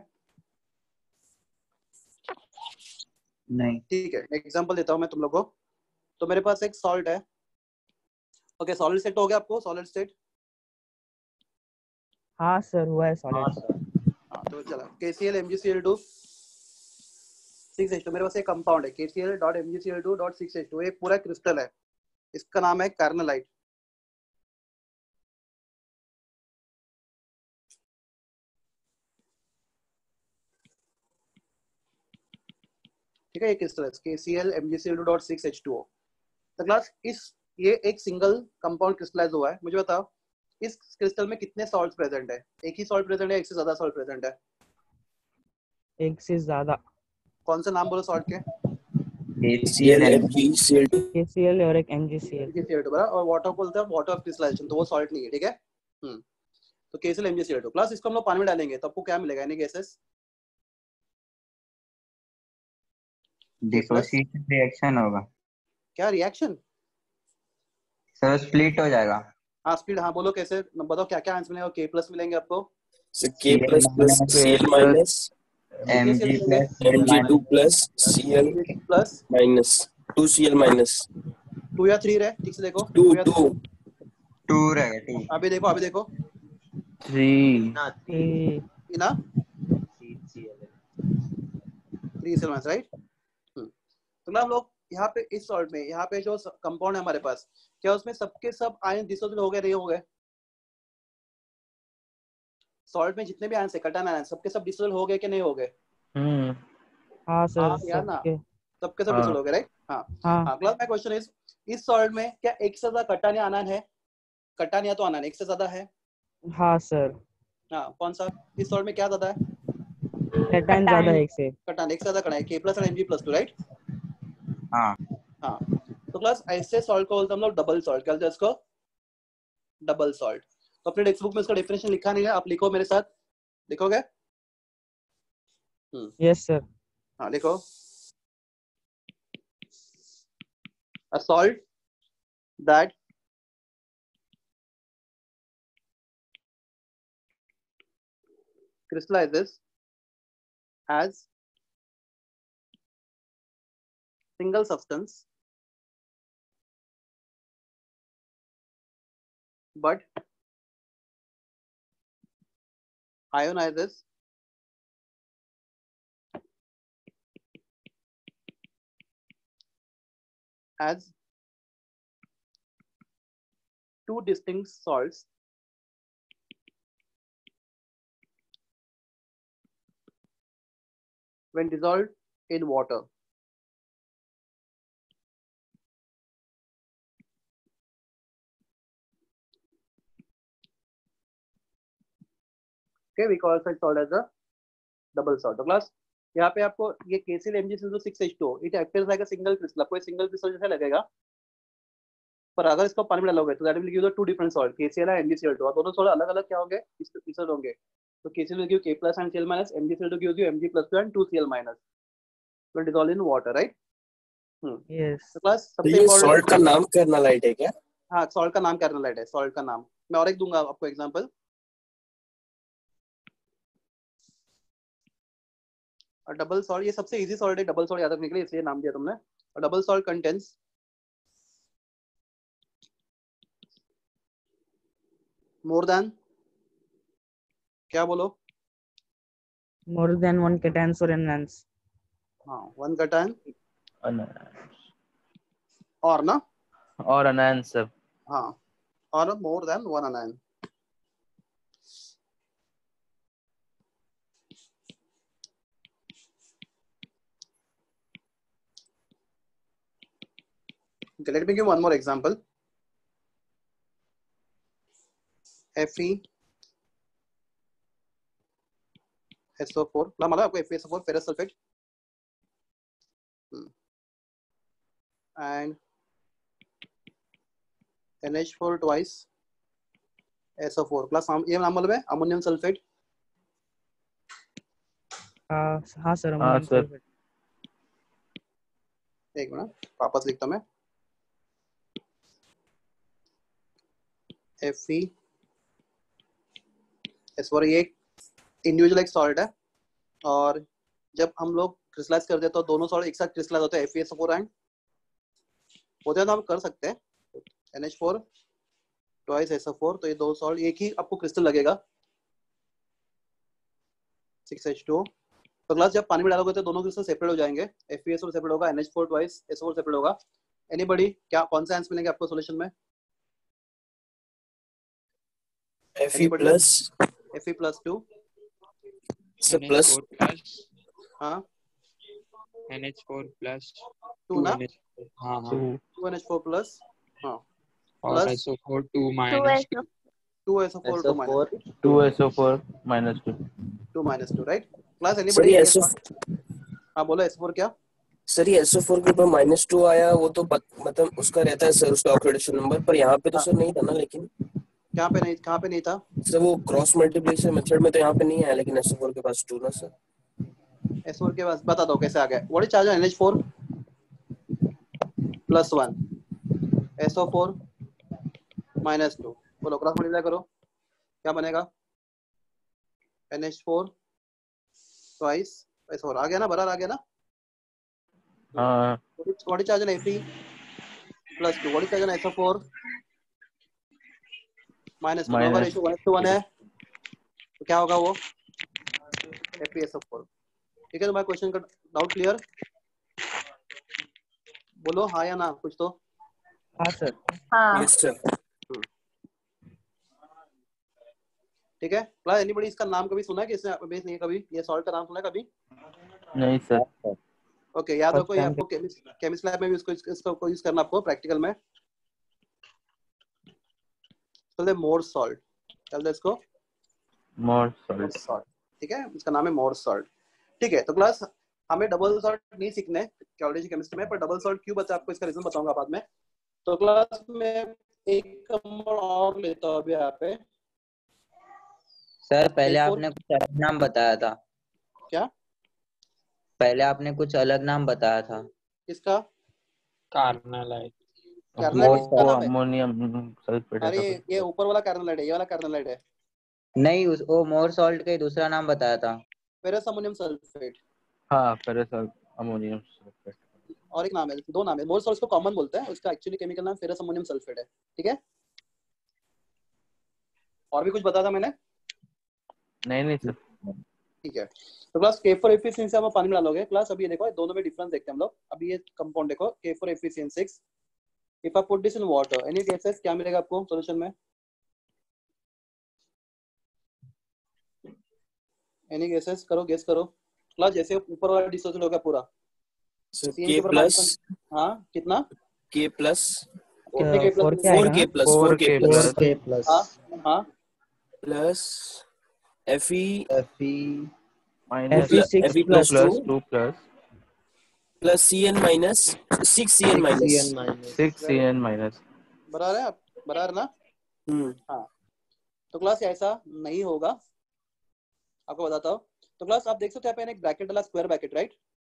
[SPEAKER 4] नहीं।
[SPEAKER 1] ठीक है, एग्जांपल देता हूं मैं तुम लोग को। तो मेरे पास एक सॉल्ट है। ओके, सॉलिड स्टेट हो गया आपको? सॉलिड स्टेट
[SPEAKER 2] हाँ सर हुआ है सॉलिड।
[SPEAKER 1] हाँ तो चलो KCl MgCl2 six H two, मेरे पास एक कंपाउंड है KCl.MgCl2.सिक्स एच टू, एक पूरा क्रिस्टल है, इसका नाम है कार्नलाइट। ठीक है, ये क्रिस्टल है KCl MgCl2.सिक्स एच टू ओ। तो क्लास इस ये एक सिंगल कंपाउंड क्रिस्टलाइज हुआ है। मुझे बताओ इस क्रिस्टल में कितने सॉल्ट्स प्रेजेंट है? एक ही सॉल्ट प्रेजेंट है, एक से ज्यादा सॉल्ट प्रेजेंट है?
[SPEAKER 2] एक से ज्यादा।
[SPEAKER 1] कौन सा नाम बोलो सॉल्ट के?
[SPEAKER 4] KCl MgCl2।
[SPEAKER 2] KCl और एक MgCl।
[SPEAKER 1] MgCl2 बराबर, और वाटर बोलते हैं वाटर ऑफ क्रिस्टलाइजेशन, तो वो सॉल्ट नहीं है। ठीक है, हम्म तो KCl MgCl2 क्लास इसको हम लोग पानी में डालेंगे तो आपको क्या मिलेगा? यानी गैसेस
[SPEAKER 4] डिसोसिएशन रिएक्शन होगा।
[SPEAKER 1] क्या रिएक्शन?
[SPEAKER 4] सर स्प्लिट हो जाएगा।
[SPEAKER 1] हाँ स्पीड, हाँ बोलो कैसे, बताओ क्या क्या आंसर मिलेगा? K प्लस मिलेंगे आपको,
[SPEAKER 5] K plus plus Cl minus
[SPEAKER 1] MgCl मिलेंगे,
[SPEAKER 5] Mg two plus Cl
[SPEAKER 1] plus
[SPEAKER 5] minus two Cl minus
[SPEAKER 1] two या थ्री रहे, ठीक से देखो।
[SPEAKER 5] two
[SPEAKER 1] या
[SPEAKER 5] two
[SPEAKER 4] टू रहेगा। ठीक।
[SPEAKER 1] अभी देखो अभी देखो
[SPEAKER 4] थ्री।
[SPEAKER 1] ना थ्री सेवन राइट। तो ना हम लोग यहाँ पे इस सॉल्ट में यहाँ पे जो कंपाउंड है हमारे पास क्या उसमें सबके सब आयन डिसोल्व हो गए नहीं हो गए? सॉल्ट में जितने भी आयन है कटायन आयन सबके सब डिसोल्व हो गए कि नहीं हो गए?
[SPEAKER 3] हम्म
[SPEAKER 2] हाँ सर
[SPEAKER 1] हाँ या ना?
[SPEAKER 2] सबके
[SPEAKER 1] सबके सब
[SPEAKER 3] हाँ।
[SPEAKER 1] डिसोल्व हो गए राइट? हाँ
[SPEAKER 2] हाँ
[SPEAKER 1] हाँ क्लास माय क्वेश्चन इज इस सॉल्ट में क्या एक से ज्यादा कटायन या आयन है? कटायन या तो आयन एक से ज्यादा है?
[SPEAKER 2] हाँ सर
[SPEAKER 1] हाँ कौन सा? इस सॉल्ट में क्या ज्यादा है?
[SPEAKER 2] कैटायन ज्यादा है एक से।
[SPEAKER 1] कटायन एक से ज्यादा कटायन K प्लस और Mg प्लस टू राइट?
[SPEAKER 4] हाँ
[SPEAKER 1] हाँ तो क्लास ऐसे सॉल्ट को बोलते हैं हम लोग डबल सॉल्ट। क्या बोलते हैं इसको? Double salt. तो अपने टेक्स्ट बुक में इसका डेफिनेशन लिखा नहीं है, आप लिखो मेरे साथ। लिखोगे? Hmm
[SPEAKER 2] yes sir.
[SPEAKER 1] हाँ लिखो। A salt that crystallizes as single substance but ionizes as two distinct salts when dissolved in water. Okay, we call such salt as a double salt. तो class यहाँ पे आपको ये K C l M g C l six H two O it appears like a single crystal, आपको सिंगल क्रिस्टल जैसा लगेगा, पर अगर इसको पानी में डालोगे तो that will give the two different salt K C l और M g C l two. और दोनों सॉल्ट अलग अलग क्या होंगे? क्रिस्टल होंगे। तो K C l will give K plus and Cl minus, M g C l two gives you Mg plus two and two Cl minus will dissolve in water, right? Hmm
[SPEAKER 2] yes
[SPEAKER 1] तो क्लास
[SPEAKER 5] तो
[SPEAKER 1] सबसे
[SPEAKER 5] ये
[SPEAKER 1] इम्पोर्टेंट
[SPEAKER 5] सॉल्ट का नाम कर्नलाइट है क्या?
[SPEAKER 1] हाँ सॉल्ट का नाम कार्नलाइट है। सॉल्ट का नाम मैं और एक दूंगा आपको एग्जांपल। और डबल सॉल्ट ये सबसे इजी सॉल्ट है, डबल सॉल्ट याद रखने के लिए इसलिए नाम दिया तुमने। और double salt contains more than क्या बोलो?
[SPEAKER 2] मोर देन वन कैटायंस और एनायंस।
[SPEAKER 1] हाँ वन कटायन
[SPEAKER 3] अनायंस
[SPEAKER 1] और ना
[SPEAKER 3] और अनायंस सब।
[SPEAKER 1] हाँ और more than one anion. Okay, let me give one more example. Fe S O four ना मतलब आपको F e S O four ferrous sulfate and N H four twice S O four plus ये नाम मालूम है अमोनियम सल्फेट।
[SPEAKER 2] हाँ हाँ सर
[SPEAKER 3] हाँ
[SPEAKER 2] अमोनियम
[SPEAKER 3] सर।
[SPEAKER 2] सल्फेट।
[SPEAKER 1] एक मिनट वापस लिखता हूँ मैं। Fe S फोर ये इंडिविजुअल एक सॉल्ट है और जब हम लोग क्रिस्टलाइज करते हैं तो दोनों सॉल्ट एक साथ क्रिस्टलाइज होते हैं F e S O four and होते हैं तो हम कर सकते हैं N H four twice S O four। तो ये दो सॉल्ट एक ही आपको क्रिस्टल लगेगा सिक्स H टू O। तो ग्लास जब पानी में डालोगे तो दोनों क्रिस्टल सेपरेट हो जाएंगे। F e S O separate होगा, N H four twice S O four separate होगा। एनीबॉडी क्या कौन सा आंसर मिलेंगे आपको सॉल्यूशन में?
[SPEAKER 5] Fe plus
[SPEAKER 1] Fe plus two
[SPEAKER 5] से प्लस
[SPEAKER 1] हाँ
[SPEAKER 6] N H four plus
[SPEAKER 1] two ना
[SPEAKER 6] N H four हाँ हाँ
[SPEAKER 1] two N H four plus हाँ
[SPEAKER 6] और
[SPEAKER 1] plus
[SPEAKER 6] S O four two minus
[SPEAKER 1] two S O four two minus
[SPEAKER 3] two S O four minus two
[SPEAKER 1] two minus two right. Plus
[SPEAKER 5] sir
[SPEAKER 1] anybody
[SPEAKER 5] ये S O
[SPEAKER 1] हाँ बोलो S O four क्या?
[SPEAKER 5] सर ये S O four के ऊपर माइनस टू आया वो तो बत- मतलब उसका रहता है सर उसका ऑक्सीडेशन नंबर, पर यहाँ पे तो
[SPEAKER 1] हाँ।
[SPEAKER 5] सर नहीं था ना। लेकिन
[SPEAKER 1] कहाँ पे नहीं कहाँ पे नहीं था?
[SPEAKER 5] सर वो क्रॉस मल्टीप्लिकेशन मेथड में तो यहाँ पे नहीं आया, लेकिन S O four के पास टू ना सर।
[SPEAKER 1] S four के पास बता दो कैसे आ गया। What is charge on N H four plus one S O four minus two बोलो क्रॉस मल्टीप्लाई करो क्या बनेगा? N H four twice S O four आ गया ना, बराबर आ गया ना।
[SPEAKER 3] हाँ
[SPEAKER 1] what is charge on Fe plus two what is charge on S O four minus two. दोनों का
[SPEAKER 3] Minus
[SPEAKER 1] ratio one two one है तो क्या होगा वो Fe S O four। ठीक है तुम्हारा क्वेश्चन का डाउट क्लियर? बोलो हाँ या ना कुछ तो।
[SPEAKER 2] हाँ सर।
[SPEAKER 7] हाँ
[SPEAKER 5] यस सर।
[SPEAKER 1] ठीक है क्लास, एनीबॉडी इसका नाम कभी सुना है कि इसने बेस नहीं है कभी, ये सॉल्ट का नाम सुना है कभी?
[SPEAKER 3] नहीं सर।
[SPEAKER 1] ओके याद
[SPEAKER 2] First
[SPEAKER 1] रखो, ये
[SPEAKER 2] time
[SPEAKER 1] आपको केमिस्ट लैब में भी इसको इसको यूज करना आपको प्रैक्टिकल में। चलते मोर सॉल्ट, चलते इसको
[SPEAKER 3] मोर
[SPEAKER 1] मोर
[SPEAKER 3] सॉल्ट।
[SPEAKER 1] सॉल्ट। ठीक है, इसका नाम है मोर सॉल्ट। ठीक है, तो क्लास हमें डबल सॉल्ट नहीं सीखने बायोलॉजी केमिस्ट्री में, पर डबल सॉल्ट क्यों बचा आपको इसका रीजन बताऊंगा बाद में। तो क्लास में एक कंपाउंड और लेता हूं अभी यहाँ पे।
[SPEAKER 4] सर पहले
[SPEAKER 1] A4
[SPEAKER 4] आपने कुछ अलग नाम बताया था।
[SPEAKER 1] क्या?
[SPEAKER 4] पहले आपने कुछ अलग नाम बताया था।
[SPEAKER 1] किसका?
[SPEAKER 6] कार्नालाइट।
[SPEAKER 1] कार्नालाइट
[SPEAKER 4] मोर
[SPEAKER 1] किसका
[SPEAKER 3] वो
[SPEAKER 1] नाम है?
[SPEAKER 3] अमोनियम सल्फेट है
[SPEAKER 1] अरे
[SPEAKER 3] सब।
[SPEAKER 1] ये ऊपर वाला कार्नालाइट है, ये वाला कार्नालाइट है।
[SPEAKER 4] नहीं, उस वो मोर सॉल्ट का ही दूसरा नाम बताया था।
[SPEAKER 1] Ferrous ammonium sulphate.
[SPEAKER 3] हाँ फेरस अमोनियम सल्फेट।
[SPEAKER 1] और एक नाम है, दो नाम है। मोर सॉल्ट को कॉमन बोलते हैं, उसका एक्चुअली केमिकल नाम फेरस अमोनियम सल्फेट है। ठीक है, और भी कुछ बताया था मैंने?
[SPEAKER 3] नहीं नहीं सर।
[SPEAKER 1] ठीक है, तो क्लास के फोर एफिशिएंसी से हम पानी में डालोगे क्लास। अभी ये देखो दोनों में डिफरेंस देखते हैं हम लोग। अभी ये कंपाउंड देखो के four efficiency six, if I put this in water any guesses, क्या मिलेगा आपको सॉल्यूशन में? एनी गेसेस करो, गेस करो क्लास। जैसे ऊपर वाला डिसोसिएट हो गया पूरा,
[SPEAKER 5] सर
[SPEAKER 1] सीएन
[SPEAKER 5] के
[SPEAKER 1] के ऊपर
[SPEAKER 5] प्लस
[SPEAKER 1] माइनस। हां कितना?
[SPEAKER 5] के प्लस
[SPEAKER 1] कितने के
[SPEAKER 2] फोर
[SPEAKER 1] प्लस?
[SPEAKER 2] क्या
[SPEAKER 5] फोर
[SPEAKER 2] आएगा
[SPEAKER 5] के
[SPEAKER 2] ना?
[SPEAKER 5] प्लस
[SPEAKER 3] फोर
[SPEAKER 5] फोर के
[SPEAKER 3] के
[SPEAKER 5] प्लस
[SPEAKER 3] प्लस
[SPEAKER 8] प्लस
[SPEAKER 1] हां हां
[SPEAKER 5] plus FE
[SPEAKER 8] FE
[SPEAKER 3] minus
[SPEAKER 2] Fe six
[SPEAKER 5] FE
[SPEAKER 3] two
[SPEAKER 2] plus
[SPEAKER 3] plus two plus
[SPEAKER 5] plus CN minus six CN minus.
[SPEAKER 8] CN minus
[SPEAKER 3] six C N minus.
[SPEAKER 1] बराबर है आप? बराबर ना?
[SPEAKER 5] हम्म
[SPEAKER 1] हां, तो क्लास ऐसा नहीं होगा, आपको बताता हूं। तो क्लास आप देख सकते हैं यहाँ पे एक ब्रैकेट डाला, स्क्वायर ब्रैकेट, राइट?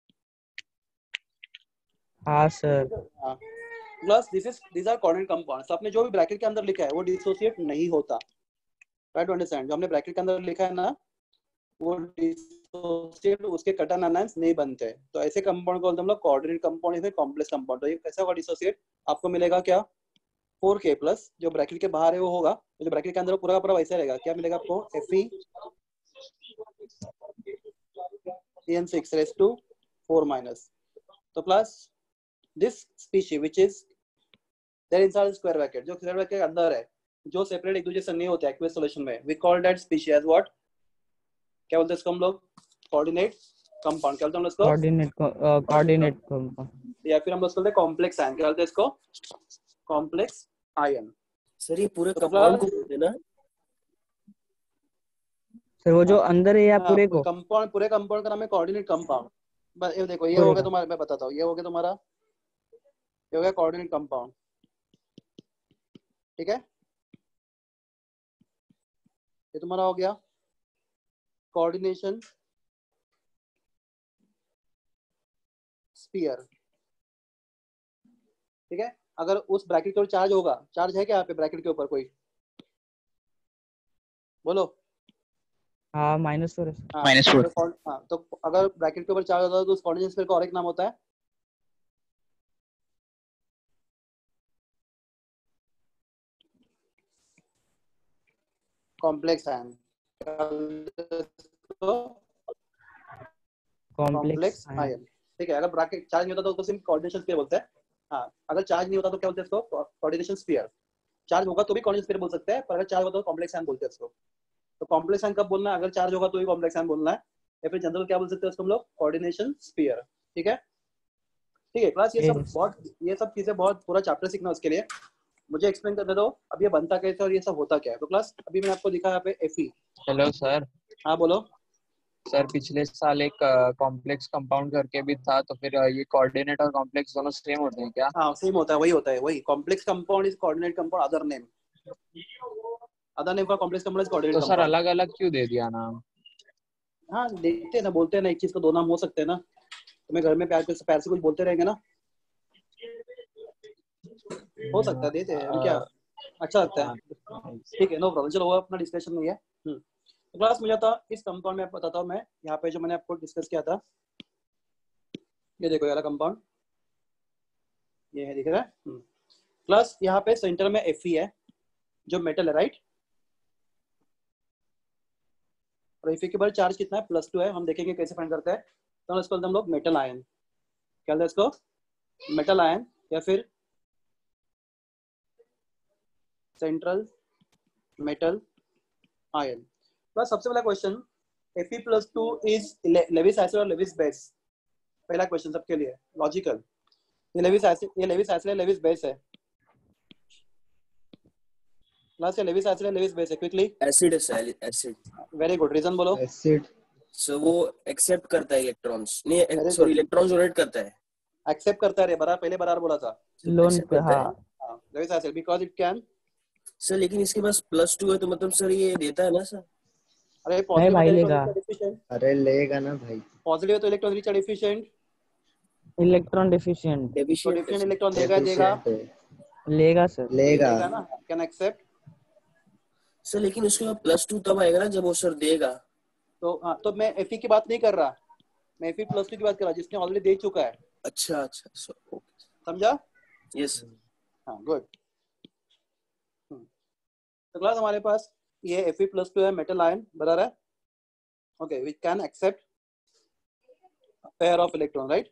[SPEAKER 2] हाँ सर।
[SPEAKER 1] हां, plus this is this are coordinate compounds. आपने जो भी ब्रैकेट के अंदर लिखा है वो डिसोसिएट नहीं होता, राइट? अंडरस्टैंड? जो हमने ब्रैकेट के अंदर लिखा है ना, वो डिसोसिएट उसके कटन आयंस नहीं बनते। तो ऐसे कंपाउंड को बोलते हैं हम लोग कोऑर्डिनेट कंपाउंड या फिर कॉम्प्लेक्स कंपाउंड। तो ये कैसा होगा डिसोसिएट? आपको मिलेगा क्या? फोर के प्लस, जो ब्रैकेट के बाहर है वो होगा, जो ब्रैकेट के अंदर वो पूरा का पूरा वैसा रहेगा। क्या मिलेगा आपको? Fe C n six raised to four minus. तो plus this species which is there inside the square bracket, जो square bracket के अंदर है, जो सेपरेट एक दूसरे से नहीं होते एक्वियस सॉल्यूशन में, we call that species as what? क्या बोलते हैं इसको हम लोग? Coordinate compound. क्या बोलते हैं हम लोग इसको?
[SPEAKER 2] कोऑर्डिनेट कोऑर्डिनेट कंपाउंड,
[SPEAKER 1] या फिर हम लोग बोलते हैं कॉम्प्लेक्स आयन। क्या बोलते हैं इसको? Complex ion.
[SPEAKER 5] सर ये पूरा
[SPEAKER 1] तो
[SPEAKER 5] कंपाउंड को
[SPEAKER 1] plus-
[SPEAKER 5] बोलते हैं ना?
[SPEAKER 2] सर वो जो अंदर है या
[SPEAKER 1] हाँ,
[SPEAKER 2] पूरे को?
[SPEAKER 1] कंपाउंड, पूरे कंपाउंड का नाम है कोऑर्डिनेट कंपाउंड। बस ये देखो, ये
[SPEAKER 2] पूरे
[SPEAKER 1] हो गया
[SPEAKER 2] का।
[SPEAKER 1] तुम्हारा, मैं बताता हूँ, ये हो गया तुम्हारा, ये हो गया कोऑर्डिनेट कंपाउंड। ठीक है, ये तुम्हारा हो गया कोऑर्डिनेशन स्फीयर। ठीक है, अगर उस ब्रैकेट के ऊपर चार्ज होगा, चार्ज है क्या यहाँ पे ब्रैकेट के ऊपर? कोई बोलो।
[SPEAKER 2] हाँ माइनस फोर है।
[SPEAKER 1] हाँ,
[SPEAKER 6] माइनस फोर।
[SPEAKER 1] तो, हाँ, तो अगर ब्रैकेट के ऊपर चार्ज होता है तो उस कोऑर्डिनेशन स्फीयर का और एक नाम होता है कॉम्प्लेक्स आयन। Complex ion. ठीक है, अगर ब्रैकेट चार्ज नहीं होता तो उसको सिर्फ कोऑर्डिनेशन स्फीयर बोलते हैं। हाँ, अगर चार्ज नहीं होता तो क्या बोलते हैं इसको? Coordination sphere. चार्ज होगा तो भी कोऑर्डिनेशन स्फीयर बोल सकते हैं, पर अगर चार्ज होता तो कॉम्प्लेक्स आयन बोलते हैं इसको। तो कॉम्प्लेक्स आयन कब बोलना है? अगर चार्ज होगा तो ही कॉम्प्लेक्स आयन बोलना है, या फिर जनरल क्या बोल सकते हैं उसको हम लोग? Coordination sphere. ठीक है, ठीक है क्लास, ये सब बहुत, ये सब चीजें बहुत पूरा चैप्टर सीखना, उसके लिए मुझे एक्सप्लेन करने दो अब ये बनता कैसे और ये सब होता क्या है। तो क्लास अभी मैंने आपको दिखा यहाँ पे Fe।
[SPEAKER 6] Hello sir.
[SPEAKER 1] हाँ बोलो।
[SPEAKER 6] सर पिछले साल एक कॉम्प्लेक्स कंपाउंड करके भी था, तो फिर अ, ये कोऑर्डिनेट और कॉम्प्लेक्स दोनों सेम होते हैं क्या?
[SPEAKER 1] हाँ सेम होता है, वही होता है, वही complex compound is coordinate compound, other name, other name for complex compound is
[SPEAKER 6] तो
[SPEAKER 1] कोऑर्डिनेट
[SPEAKER 6] सर
[SPEAKER 1] कंपाउंड।
[SPEAKER 6] अलग अलग क्यों दे दिया नाम?
[SPEAKER 1] हाँ देखते हैं ना, बोलते हैं ना, एक चीज को दो नाम हो सकते हैं ना। तुम्हें घर में प्यार से प्यार से कुछ बोलते रहेंगे ना, हो सकता है, देते हैं क्या, अच्छा लगता है। ठीक है, नो प्रॉब्लम, चलो वो अपना डिस्कशन नहीं है। तो क्लास मुझे था इस कंपाउंड में बताता हूँ मैं, यहाँ पे जो मैंने आपको डिस्कस किया था, ये देखो ये वाला कंपाउंड, ये है, दिख रहा है क्लास? यहाँ पे सेंटर में Fe है जो मेटल है, राइट? और Fe के ऊपर चार्ज कितना है? प्लस टू है। हम देखेंगे कैसे फाइंड करते हैं। तो इसको हम लोग मेटल आयन, क्या बोलते हैं इसको? मेटल आयन, या फिर सेंट्रल मेटल आयन। बस सबसे पहला question, Fe plus two is Lewis acid और लेविस बेस। पहला क्वेश्चन सबके लिए लॉजिकल। ये लेविस एसिड, ये लेविस एसिड है, लेविस बेस है। लास्ट लेविस एसिड है, लेविस बेस है। क्विकली
[SPEAKER 5] एसिड है sir, acid.
[SPEAKER 1] Very good, reason बोलो।
[SPEAKER 7] एसिड
[SPEAKER 5] सो वो एक्सेप्ट करता है इलेक्ट्रॉन्स, नहीं
[SPEAKER 1] Very
[SPEAKER 5] sorry
[SPEAKER 1] good.
[SPEAKER 5] Electrons donate करता है।
[SPEAKER 1] एक्सेप्ट करता है रे, बराबर पहले बराबर बोला था।
[SPEAKER 2] लोन
[SPEAKER 5] Accept
[SPEAKER 2] पे,
[SPEAKER 5] करता है।
[SPEAKER 2] हाँ
[SPEAKER 1] हाँ, Lewis acid because it can.
[SPEAKER 5] Sir लेकिन इसके पास प्लस टू है तो मतलब सर ये देता है ना सर।
[SPEAKER 1] अरे
[SPEAKER 2] नहीं
[SPEAKER 1] पॉजिटिव
[SPEAKER 2] भाई
[SPEAKER 1] तो
[SPEAKER 2] लेगा,
[SPEAKER 1] इलेक्ट्रॉन डिफिशिएंट,
[SPEAKER 7] अरे लेगा ना भाई।
[SPEAKER 1] पॉजिटिव तो electron rich deficient,
[SPEAKER 2] electron deficient
[SPEAKER 1] तो
[SPEAKER 5] डेफिशिएंट
[SPEAKER 1] डिफिशिएंट इलेक्ट्रॉन देगा देगा
[SPEAKER 7] Deficient है।
[SPEAKER 2] लेगा सर।
[SPEAKER 7] लेगा
[SPEAKER 1] देगा ना, कैन एक्सेप्ट।
[SPEAKER 5] सर लेकिन उसके बाद प्लस टू तब आएगा ना जब वो सर देगा।
[SPEAKER 1] तो हाँ, तो मैं Fe की बात नहीं कर रहा, मैं Fe प्लस टू की बात कर रहा, जिसने ऑलरेडी दे चुका है।
[SPEAKER 5] अच्छा अच्छा सर, ओके
[SPEAKER 1] समझा?
[SPEAKER 5] यस।
[SPEAKER 1] हाँ गुड। तो क्लास हमारे पास ये Fe प्लस टू है, मेटल आयन, बराबर है। Okay, we can accept pair of electron, right.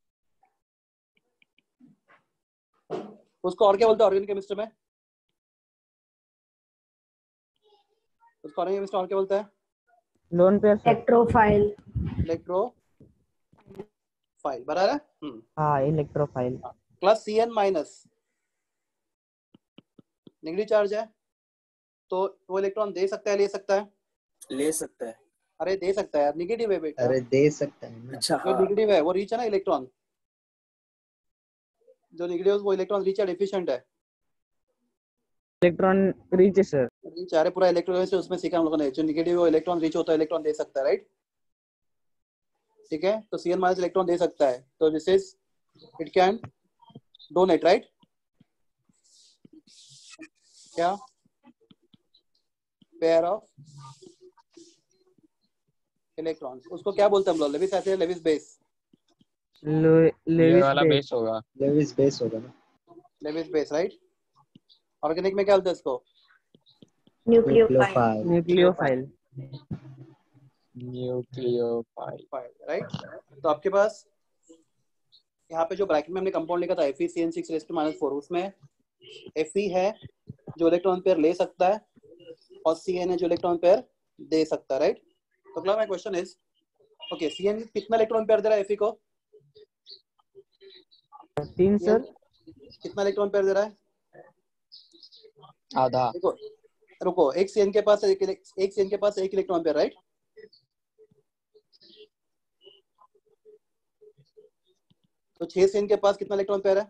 [SPEAKER 1] उसको और क्या बोलते हैं ऑर्गेनिक केमिस्ट्री में? उसको ऑर्गेनिक केमिस्ट्री और क्या बोलते हैं?
[SPEAKER 2] Lone pair sir.
[SPEAKER 8] Electrophile.
[SPEAKER 1] Electrophile, बराबर है। हम्म,
[SPEAKER 2] हाँ electrophile.
[SPEAKER 1] Class Cn minus negative charge है, तो वो इलेक्ट्रॉन दे सकता है, ले सकता है?
[SPEAKER 5] ले सकता है।
[SPEAKER 1] अरे दे सकता है यार, नेगेटिव है बेटा।
[SPEAKER 7] अरे दे सकता है ना।
[SPEAKER 5] अच्छा
[SPEAKER 1] जो
[SPEAKER 5] हाँ।
[SPEAKER 1] नेगेटिव है वो रिच है ना इलेक्ट्रॉन, जो नेगेटिव वो इलेक्ट्रॉन रिच है डिफिशिएंट है?
[SPEAKER 2] इलेक्ट्रॉन रिच है सर।
[SPEAKER 1] रिच, अरे पूरा इलेक्ट्रॉन से उसमें सीखा हम लोगों ने, जो नेगेटिव वो इलेक्ट्रॉन रिच होता है, इलेक्ट्रॉन दे सकता है, राइट। ठीक है, तो Cn माइनस इलेक्ट्रॉन दे सकता है, तो this is it can donate, right. क्या पेयर ऑफ इलेक्ट्रॉन्स, उसको क्या बोलते हैं हम लोग? Lewis acid, Lewis base?
[SPEAKER 6] ये
[SPEAKER 2] लेविस
[SPEAKER 6] वाला
[SPEAKER 2] बेस।
[SPEAKER 6] बेस होगा।
[SPEAKER 7] लेविस बेस होगा ना।
[SPEAKER 1] Lewis base, right. ऑर्गेनिक में क्या बोलते हैं इसको?
[SPEAKER 8] न्यूक्लियोफाइल।
[SPEAKER 2] न्यूक्लियोफाइल।
[SPEAKER 6] न्यूक्लियोफाइल।
[SPEAKER 1] राइट। तो आपके पास यहाँ पे जो ब्रैकेट में हमने कंपाउंड लिखा था Fe C n six raise to minus four, उसमें Fe है जो इलेक्ट्रॉन पेयर ले सकता है, और Cn है जो इलेक्ट्रॉन पेयर दे सकता है, राइट। तो अगला my question is, okay Cn कितना इलेक्ट्रॉन पेयर दे रहा है Fe को?
[SPEAKER 2] तीन सर।
[SPEAKER 1] कितना इलेक्ट्रॉन पेयर दे रहा है?
[SPEAKER 6] आधा।
[SPEAKER 1] देखो रुको, एक Cn के पास एक एक Cn के पास एक इलेक्ट्रॉन पेयर, राइट। तो छह Cn के पास कितना इलेक्ट्रॉन पेयर है?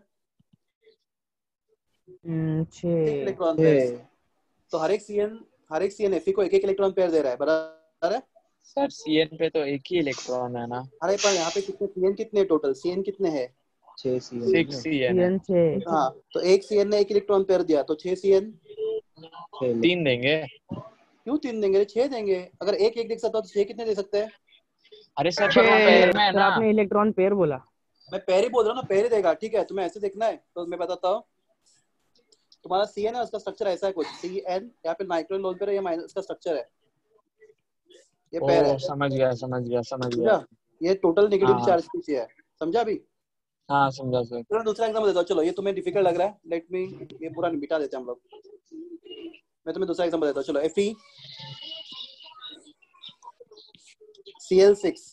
[SPEAKER 2] छह
[SPEAKER 1] इलेक्ट्रॉन पेयर। तो हर एक Cn हर एक Cn Fe को एक एक इलेक्ट्रॉन पेयर दे रहा है, बराबर है।
[SPEAKER 6] सर Cn पे तो एक ही इलेक्ट्रॉन है ना।
[SPEAKER 1] अरे पर यहाँ पे कितने Cn कितने टोटल Cn कितने हैं?
[SPEAKER 7] छह सी
[SPEAKER 6] सिक्स Cn है।
[SPEAKER 2] छह।
[SPEAKER 1] हाँ, तो एक Cn ने एक इलेक्ट्रॉन पेयर दिया, तो छह Cn।
[SPEAKER 6] तीन देंगे।
[SPEAKER 1] क्यों तीन देंगे? छह देंगे। अगर एक एक दे सकता तो छह कितने दे सकते हैं?
[SPEAKER 6] अरे सर पर वो पेयर में है
[SPEAKER 2] सर
[SPEAKER 6] ना।
[SPEAKER 2] आपने इलेक्ट्रॉन पेयर बोला।
[SPEAKER 1] मैं पेयर ही बोल रहा हूँ ना, पेयर ही देगा। ठीक है, तुम्हें ऐसे देखना है तो मैं बताता हूँ। तुम्हारा Cn है, उसका स्ट्रक्चर ऐसा है कुछ, Cn यहाँ पे नाइट्रोजन लोन पेयर है, ये माइनस का स्ट्रक्चर है, ये पेयर है।
[SPEAKER 6] ओ समझ गया समझ गया समझ गया।
[SPEAKER 1] समझा? ये टोटल नेगेटिव
[SPEAKER 6] हाँ।
[SPEAKER 1] चार्ज पीछे है, समझा अभी?
[SPEAKER 6] हाँ समझा सर।
[SPEAKER 1] चलो दूसरा एग्जांपल देता हूँ। चलो ये तुम्हें डिफिकल्ट लग रहा है, लेट मी ये पूरा मिटा देते हैं हम लोग। मैं तुम्हें दूसरा एग्जांपल देता हूँ। चलो Fe सी एल सिक्स,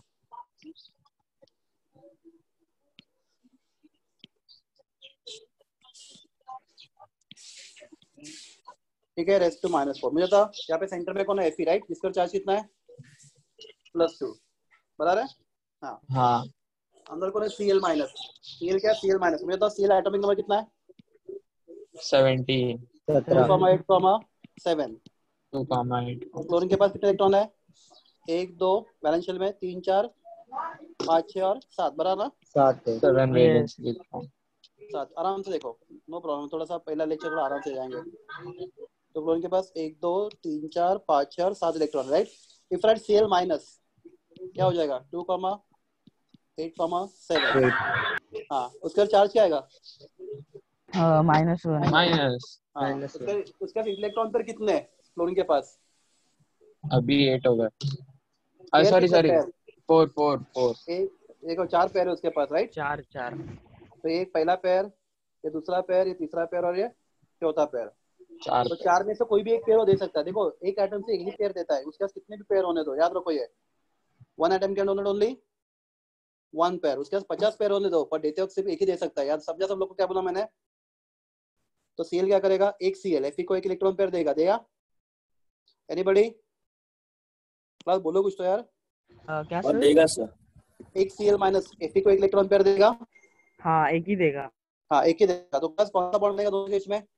[SPEAKER 1] ठीक है, रेस्ट टू माइनस फोर। मुझे था यहाँ पे सेंटर में कौन है? Fe, right. इसका चार्ज कितना है? प्लस टू, बराबर है। हाँ
[SPEAKER 6] हाँ
[SPEAKER 1] अंदर कौन है? Cl minus. Cl क्या? Cl minus. मुझे था Cl एटॉमिक नंबर कितना है?
[SPEAKER 6] सेवेंटीन।
[SPEAKER 1] टू
[SPEAKER 7] सत्रह
[SPEAKER 1] comma eight comma seven.
[SPEAKER 6] Two comma eight.
[SPEAKER 1] Chlorine के पास कितने इलेक्ट्रॉन है? एक दो, बैलेंस शेल में तीन चार पाँच छः और सात, बराबर ना?
[SPEAKER 7] सात है।
[SPEAKER 6] Seven valence electron.
[SPEAKER 1] सात। आराम से देखो, नो प्रॉब्लम। थोड़ा सा पहला लेक्चर थोड़ा आराम से जाएंगे। तो क्लोरीन के पास एक दो तीन चार पाँच छः और सात electron, right. If right Cl minus क्या हो जाएगा? Two comma eight comma seven. हाँ, उसका चार्ज क्या आएगा?
[SPEAKER 2] Minus one.
[SPEAKER 6] माइनस।
[SPEAKER 1] हाँ,
[SPEAKER 7] Minus
[SPEAKER 1] उसका उसका इलेक्ट्रॉन पर कितने हैं क्लोरीन के पास?
[SPEAKER 6] अभी एट हो गए।
[SPEAKER 1] पेयर
[SPEAKER 6] सॉरी
[SPEAKER 1] कितने
[SPEAKER 6] sorry
[SPEAKER 1] pair?
[SPEAKER 6] Four four four.
[SPEAKER 1] एक एक और चार पेयर है उसके पास, राइट।
[SPEAKER 2] चार चार।
[SPEAKER 1] तो एक पहला पेयर, ये दूसरा पेयर, ये तीसरा पेयर और ये चौथा पेयर।
[SPEAKER 6] चार
[SPEAKER 1] तो
[SPEAKER 6] पे
[SPEAKER 1] चार में से कोई भी एक पेयर वो दे सकता है। देखो एक एटम से एक ही पेयर देता है, उसके पास कितने भी पेयर होने दो, याद रखो ये one atom can donate only one pair, उसके पास पचास पेयर होने दो, पर देते वक्त सिर्फ एक ही दे सकता है। याद समझा सब लोग को क्या बोला मैंने? तो सीएल क्या करेगा, एक सीएल एफ को एक इलेक्ट्रॉन पेयर देगा, देगा? एनीबॉडी क्लास बोलो कुछ तो यार।
[SPEAKER 2] अ, क्या
[SPEAKER 5] और
[SPEAKER 2] सर?
[SPEAKER 5] देगा सर।
[SPEAKER 1] एक सीएल माइनस एफ को एक इलेक्ट्रॉन पेयर देगा।
[SPEAKER 2] हाँ एक ही देगा
[SPEAKER 1] हाँ एक ही देगा। तो क्लास कौन सा बॉन्ड देगा दोनों के बीच में?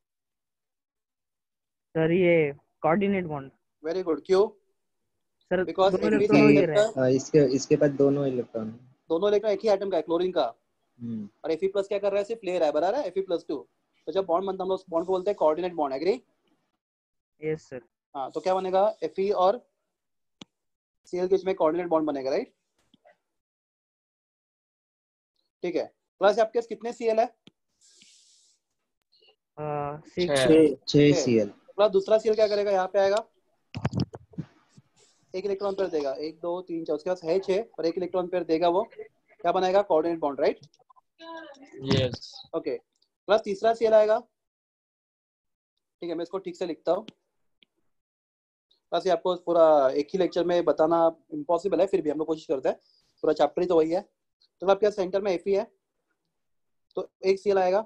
[SPEAKER 2] सर, ये कोऑर्डिनेट बॉन्ड।
[SPEAKER 1] वेरी गुड, क्यों?
[SPEAKER 2] सर
[SPEAKER 1] बिकॉज
[SPEAKER 2] दोनों
[SPEAKER 1] एफ इज
[SPEAKER 2] इलेक्ट्रॉन हो रहे हैं।
[SPEAKER 1] एक्सेप्टर,
[SPEAKER 7] हाँ, इसके इसके पास दोनों इलेक्ट्रॉन है।
[SPEAKER 1] दोनों इलेक्ट्रॉन एक ही एटम का है, क्लोरीन का,
[SPEAKER 7] हम्म
[SPEAKER 1] और एफ प्लस क्या कर रहा है, सिर्फ ले रहा है, बराबर है एफ प्लस टू। तो जब बॉन्ड बनता है हम लोग उस बॉन्ड को बोलते हैं coordinate bond, agree?
[SPEAKER 2] Yes sir.
[SPEAKER 1] हाँ तो क्या बनेगा, एफ और सीएल के बीच में कोऑर्डिनेट बॉन्ड बनेगा, राइट? ठीक है। प्लस आपके पास कितने सीएल है?
[SPEAKER 2] सिक्स।
[SPEAKER 6] छह।
[SPEAKER 5] छः।
[SPEAKER 7] छह सीएल।
[SPEAKER 1] प्लस दूसरा सीएल क्या करेगा, यहाँ पे आएगा, एक इलेक्ट्रॉन पेयर देगा, एक दो तीन चार, उसके पास है छह और एक इलेक्ट्रॉन पेयर देगा, वो क्या बनाएगा, coordinate bond, right?
[SPEAKER 6] Yes.
[SPEAKER 1] Okay. Plus तीसरा सीएल आएगा, ठीक है मैं इसको ठीक से लिखता हूँ। बस ये आपको पूरा एक ही लेक्चर में बताना इम्पॉसिबल है, फिर भी हम लोग कोशिश करते हैं, पूरा चैप्टर ही तो वही है। तो आपके सेंटर में एफ है, तो एक सीएल आएगा,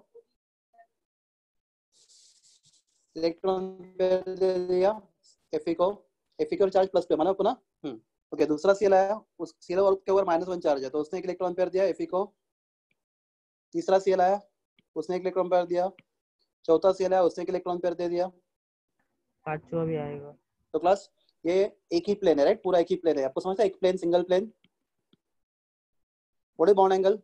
[SPEAKER 1] इलेक्ट्रॉन पेयर दे दिया एफ को, एफ को चार्ज प्लस पे माना अपना। हम्म ओके। दूसरा सीएल आया, उस सीएल के ऊपर माइनस वन चार्ज है, तो उसने एक इलेक्ट्रॉन पेयर दिया एफ को। तीसरा सीएल आया, उसने एक इलेक्ट्रॉन पेयर दिया। चौथा सीएल आया, उसने एक इलेक्ट्रॉन पेयर दे दिया।
[SPEAKER 2] पांचवा भी आएगा।
[SPEAKER 1] तो क्लास ये एक ही प्लेन है, राइट? पूरा एक ही प्लेन है, आपको समझता है? एक plane, single plane. What is bond angle?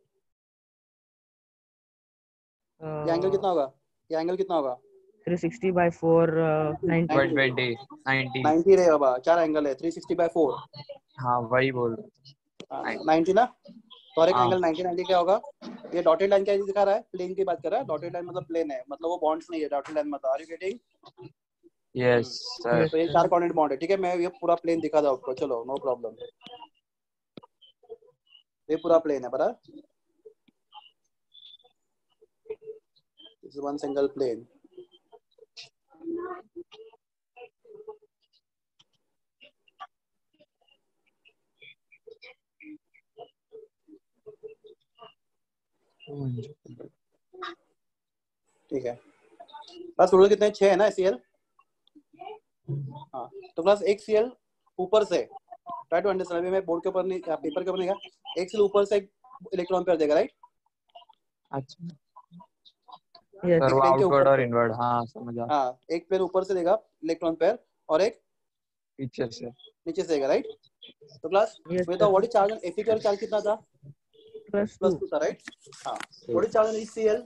[SPEAKER 1] ये एंगल कितना होगा, ये एंगल कितना होगा?
[SPEAKER 2] Three sixty by four ninety.
[SPEAKER 6] One twenty ninety.
[SPEAKER 1] Ninety रहे बाबा, चार एंगल है, थ्री सिक्सटी बाई फोर,
[SPEAKER 6] हाँ वही बोल रहा हूँ।
[SPEAKER 1] नाइनटी ना? तो हर एक
[SPEAKER 6] हाँ।
[SPEAKER 1] एंगल नाइनटी नाइनटी क्या होगा? ये डॉटेड लाइन क्या दिखा रहा है, प्लेन की बात कर रहा है। डॉटेड लाइन मतलब प्लेन है, मतलब वो बॉन्ड्स नहीं है, डॉटेड लाइन मतलब, are you getting?
[SPEAKER 6] Yes sir.
[SPEAKER 1] तो ये चार कोऑर्डिनेट बॉन्ड है, ठीक है? मैं ये पूरा प्लेन दिखा दूं आपको, चलो नो प्रॉब्लम। ये पूरा प्लेन है, बराबर? This is one single plane. ठीक है। बस टोटल कितने, छह है ना सीएल? हाँ तो प्लस एक सीएल ऊपर से, ट्राई टू अंडरस्टैंड, अभी मैं बोर्ड के ऊपर नहीं, पेपर के ऊपर नहीं गया, एक सीएल ऊपर से एक इलेक्ट्रॉन पेयर देगा, राइट?
[SPEAKER 6] अच्छा
[SPEAKER 2] यस
[SPEAKER 6] सर,
[SPEAKER 1] एक
[SPEAKER 6] वो
[SPEAKER 1] प्लेन के
[SPEAKER 6] आउटवर्ड
[SPEAKER 1] ऊपर
[SPEAKER 6] और
[SPEAKER 1] से,
[SPEAKER 6] इनवर्ड, हाँ समझा।
[SPEAKER 1] हाँ एक प्लेन ऊपर से देगा इलेक्ट्रॉन पेयर और एक
[SPEAKER 6] पीछे से
[SPEAKER 1] नीचे से देगा, राइट? तो क्लास
[SPEAKER 2] यस
[SPEAKER 1] में तो what is charge on F का चार्ज कितना था?
[SPEAKER 2] Plus
[SPEAKER 1] plus
[SPEAKER 2] two.
[SPEAKER 1] टू था, राइट? हाँ। What is charge on CL?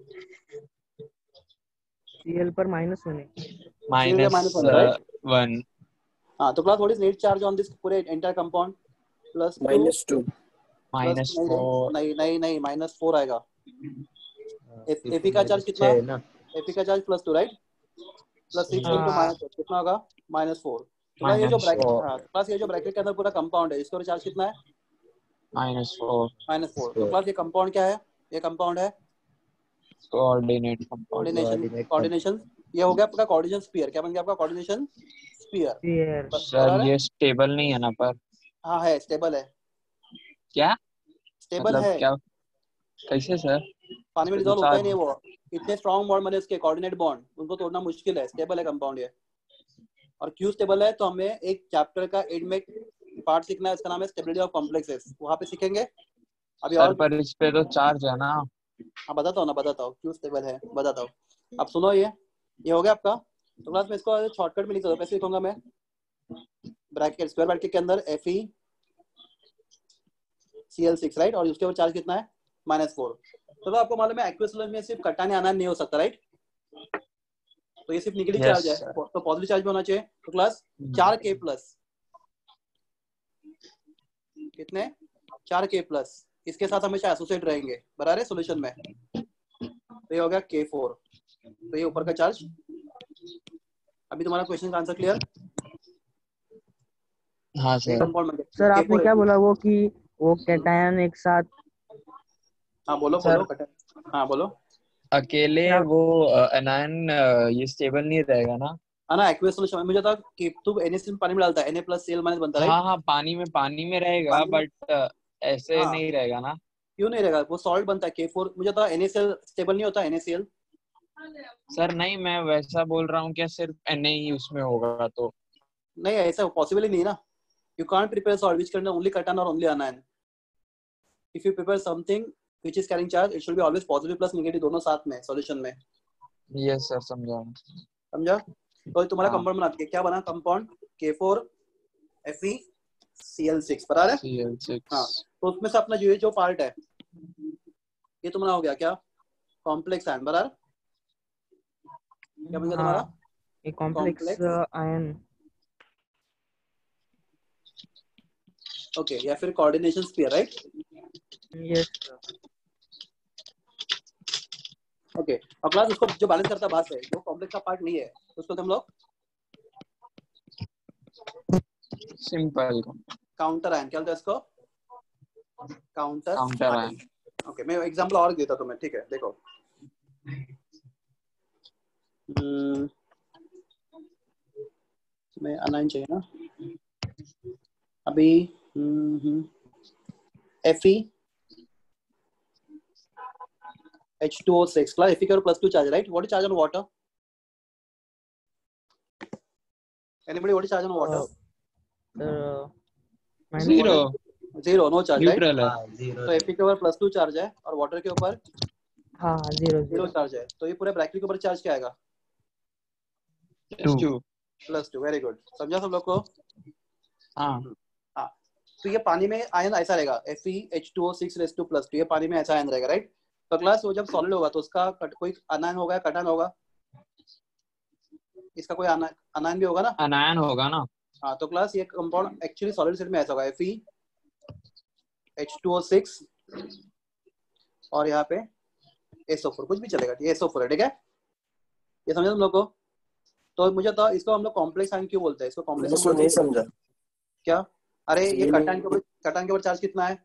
[SPEAKER 2] CL पर माइनस वन है।
[SPEAKER 6] माइनस
[SPEAKER 1] माइनस वन है, राइट?
[SPEAKER 6] वन।
[SPEAKER 1] हाँ तो class what is net charge on this पूरे entire compound? Plus two.
[SPEAKER 5] Minus two.
[SPEAKER 6] Minus
[SPEAKER 1] नहीं
[SPEAKER 6] फोर।
[SPEAKER 1] नहीं नहीं नहीं माइनस फोर आएगा। एफ का चार्ज कितना?
[SPEAKER 7] छह है ना?
[SPEAKER 1] एफ का charge plus two, right? Plus six
[SPEAKER 2] हाँ।
[SPEAKER 1] इंटू माइनस कितना होगा? Minus four. तो ये जो
[SPEAKER 6] माइनस
[SPEAKER 1] ब्रैकेट,
[SPEAKER 6] फोर।
[SPEAKER 1] हाँ प्लस ये जो ब्रैकेट के अंदर पूरा कंपाउंड है, इसका चार्ज कितना है?
[SPEAKER 6] Minus four.
[SPEAKER 1] Minus four. तो प्लस ये कंपाउंड क्या है? ये कंपाउंड है
[SPEAKER 6] coordinate compound.
[SPEAKER 1] Coordination.
[SPEAKER 7] Coordinate
[SPEAKER 1] coordination ये हो गया आपका कोऑर्डिनेशन स्फीयर। क्या बन गया आपका? Coordination sphere.
[SPEAKER 2] स्फीयर।
[SPEAKER 6] सर ये स्टेबल नहीं है ना? पर
[SPEAKER 1] हाँ है, स्टेबल है।
[SPEAKER 6] क्या
[SPEAKER 1] स्टेबल
[SPEAKER 6] मतलब
[SPEAKER 1] है,
[SPEAKER 6] क्या? कैसे सर?
[SPEAKER 1] पानी में
[SPEAKER 6] उसके तो
[SPEAKER 1] डिसॉल्व होता ही
[SPEAKER 6] चार।
[SPEAKER 1] नहीं वो। इतने स्ट्रॉन्ग बॉन्ड बने उसके कोऑर्डिनेट बॉन्ड, उनको तोड़ना मुश्किल है। स्टेबल है कंपाउंड ये। और क्यों स्टेबल है? तो हमें एक चैप्टर का एंड में पार्ट सीखना है, इसका नाम है स्टेबिलिटी ऑफ कॉम्प्लेक्सेस, वहाँ पे सीखेंगे अभी।
[SPEAKER 6] सर
[SPEAKER 1] और
[SPEAKER 6] पर इस पे तो चार्ज है ना?
[SPEAKER 1] हाँ बताता हूँ ना, बताता हूँ क्यों स्टेबल है, बताता हूँ। अब सुनो, ये ये हो गया आपका। तो क्लास में इसको शॉर्टकट में लिख दो, कैसे लिखूंगा मैं? ब्रैकेट, स्क्वायर ब्रैकेट के अंदर F E C L six, right? और उसके ऊपर चार्ज कितना है? Minus four. तो आपको मालूम है एक्वियस सोल्यूशन में सिर्फ कटाने आना नहीं हो सकता, राइट? तो ये सिर्फ निगेटिव
[SPEAKER 6] Yes,
[SPEAKER 1] चार्ज है,
[SPEAKER 6] sir.
[SPEAKER 1] तो पॉजिटिव चार्ज भी होना चाहिए। तो क्लास चार के प्लस कितने? चार के प्लस इसके साथ हमेशा एसोसिएट रहेंगे, बराबर है सोल्यूशन में। तो ये हो गया के फोर। तो ये ऊपर का चार्ज। अभी तुम्हारा क्वेश्चन का आंसर क्लियर?
[SPEAKER 6] हाँ सर।
[SPEAKER 1] कंपाउंड में
[SPEAKER 2] सर आपने क्या बोला वो कि वो कैटायन एक साथ?
[SPEAKER 1] हाँ बोलो
[SPEAKER 6] सर-
[SPEAKER 1] बोलो हाँ बोलो।
[SPEAKER 6] अकेले
[SPEAKER 2] क्या-
[SPEAKER 6] वो एनायन ये स्टेबल नहीं रहेगा ना?
[SPEAKER 1] है ना एक्वियस सोल्यूशन में मुझे था कि तू NaCl पानी में डालता है Na प्लस Cl माइनस बनता है
[SPEAKER 6] हाँ
[SPEAKER 1] राइट
[SPEAKER 6] हाँ, पानी में पानी में रहेगा,
[SPEAKER 1] पानी में
[SPEAKER 6] बट ऐसे
[SPEAKER 1] हाँ
[SPEAKER 6] नहीं रहेगा ना?
[SPEAKER 1] क्यों नहीं रहेगा वो सॉल्ट बनता है K फोर मुझे था NaCl स्टेबल नहीं होता NaCl
[SPEAKER 6] सर नहीं, मैं वैसा बोल रहा हूँ, क्या सिर्फ Na ही उसमें होगा तो?
[SPEAKER 1] नहीं ऐसा पॉसिबल ही नहीं ना you can't prepare salt which contain only cation or only anion if you prepare something which is carrying charge it should be always positive plus negative दोनों साथ में सॉल्यूशन में
[SPEAKER 6] यस सर, समझा।
[SPEAKER 1] समझा तो तुम्हारा
[SPEAKER 6] हाँ।
[SPEAKER 1] कंपाउंड बना के क्या बना compound K four Fe C L six बराबर है
[SPEAKER 6] सी एल सिक्स।
[SPEAKER 1] हाँ तो उसमें से अपना जो जो पार्ट है ये तुम्हारा हो गया क्या कॉम्प्लेक्स आयन बराबर क्या बन गया तुम्हारा
[SPEAKER 2] हाँ ये कॉम्प्लेक्स
[SPEAKER 1] कॉम्प्लेक्स
[SPEAKER 2] आयन
[SPEAKER 1] ओके या फिर coordination sphere right
[SPEAKER 2] yes
[SPEAKER 1] okay और क्लास उसको जो बैलेंस करता है बाहर से जो कॉम्प्लेक्स का पार्ट नहीं है उसको हम लोग
[SPEAKER 6] सिंपल
[SPEAKER 1] काउंटर आयन क्या बोलते हैं इसको काउंटर
[SPEAKER 6] काउंटर आयन।
[SPEAKER 1] ओके मैं एग्जांपल और देता तुम्हें ठीक है देखो हम्म मैं अनाइन चाहिए ना अभी hmm Fe H two O six class Fe का plus two charge right what is charge on water anybody what is charge on water
[SPEAKER 6] zero
[SPEAKER 1] zero no charge right
[SPEAKER 6] neutral है।
[SPEAKER 7] हाँ जीरो
[SPEAKER 1] तो Fe के ऊपर प्लस टू चार्ज है और वाटर के ऊपर
[SPEAKER 2] हाँ जीरो
[SPEAKER 1] जीरो
[SPEAKER 2] जीरो
[SPEAKER 1] चार्ज है तो ये पूरे ब्रैकेट के ऊपर चार्ज क्या आएगा
[SPEAKER 6] two.
[SPEAKER 1] Plus two very good समझा सब लोग को
[SPEAKER 6] हाँ
[SPEAKER 1] हाँ तो ये पानी में आयन ऐसा रहेगा Fe H two O six raise to plus two ये पानी में ऐसा आयन रहेगा राइट तो क्लास वो जब सॉलिड होगा तो उसका कट, कोई अनायन होगा कटन होगा इसका कोई अनायन भी होगा ना
[SPEAKER 6] अनायन होगा ना?
[SPEAKER 1] हाँ तो क्लास ये कंपाउंड एक्चुअली सॉलिड स्टेट में ऐसा होगा Fe H two O six और यहाँ पे S O फोर कुछ भी चलेगा ये S O फोर है ठीक है ये समझे तुम लोग को तो मुझे तो इसको हम लोग कॉम्प्लेक्स आयन क्यों बोलते हैं इसको
[SPEAKER 5] मैंने
[SPEAKER 1] कॉम्प्लेक्स
[SPEAKER 5] इसको नहीं समझा।
[SPEAKER 1] क्या अरे ये
[SPEAKER 5] ये
[SPEAKER 1] कटन के ऊपर कटन के ऊपर चार्ज कितना है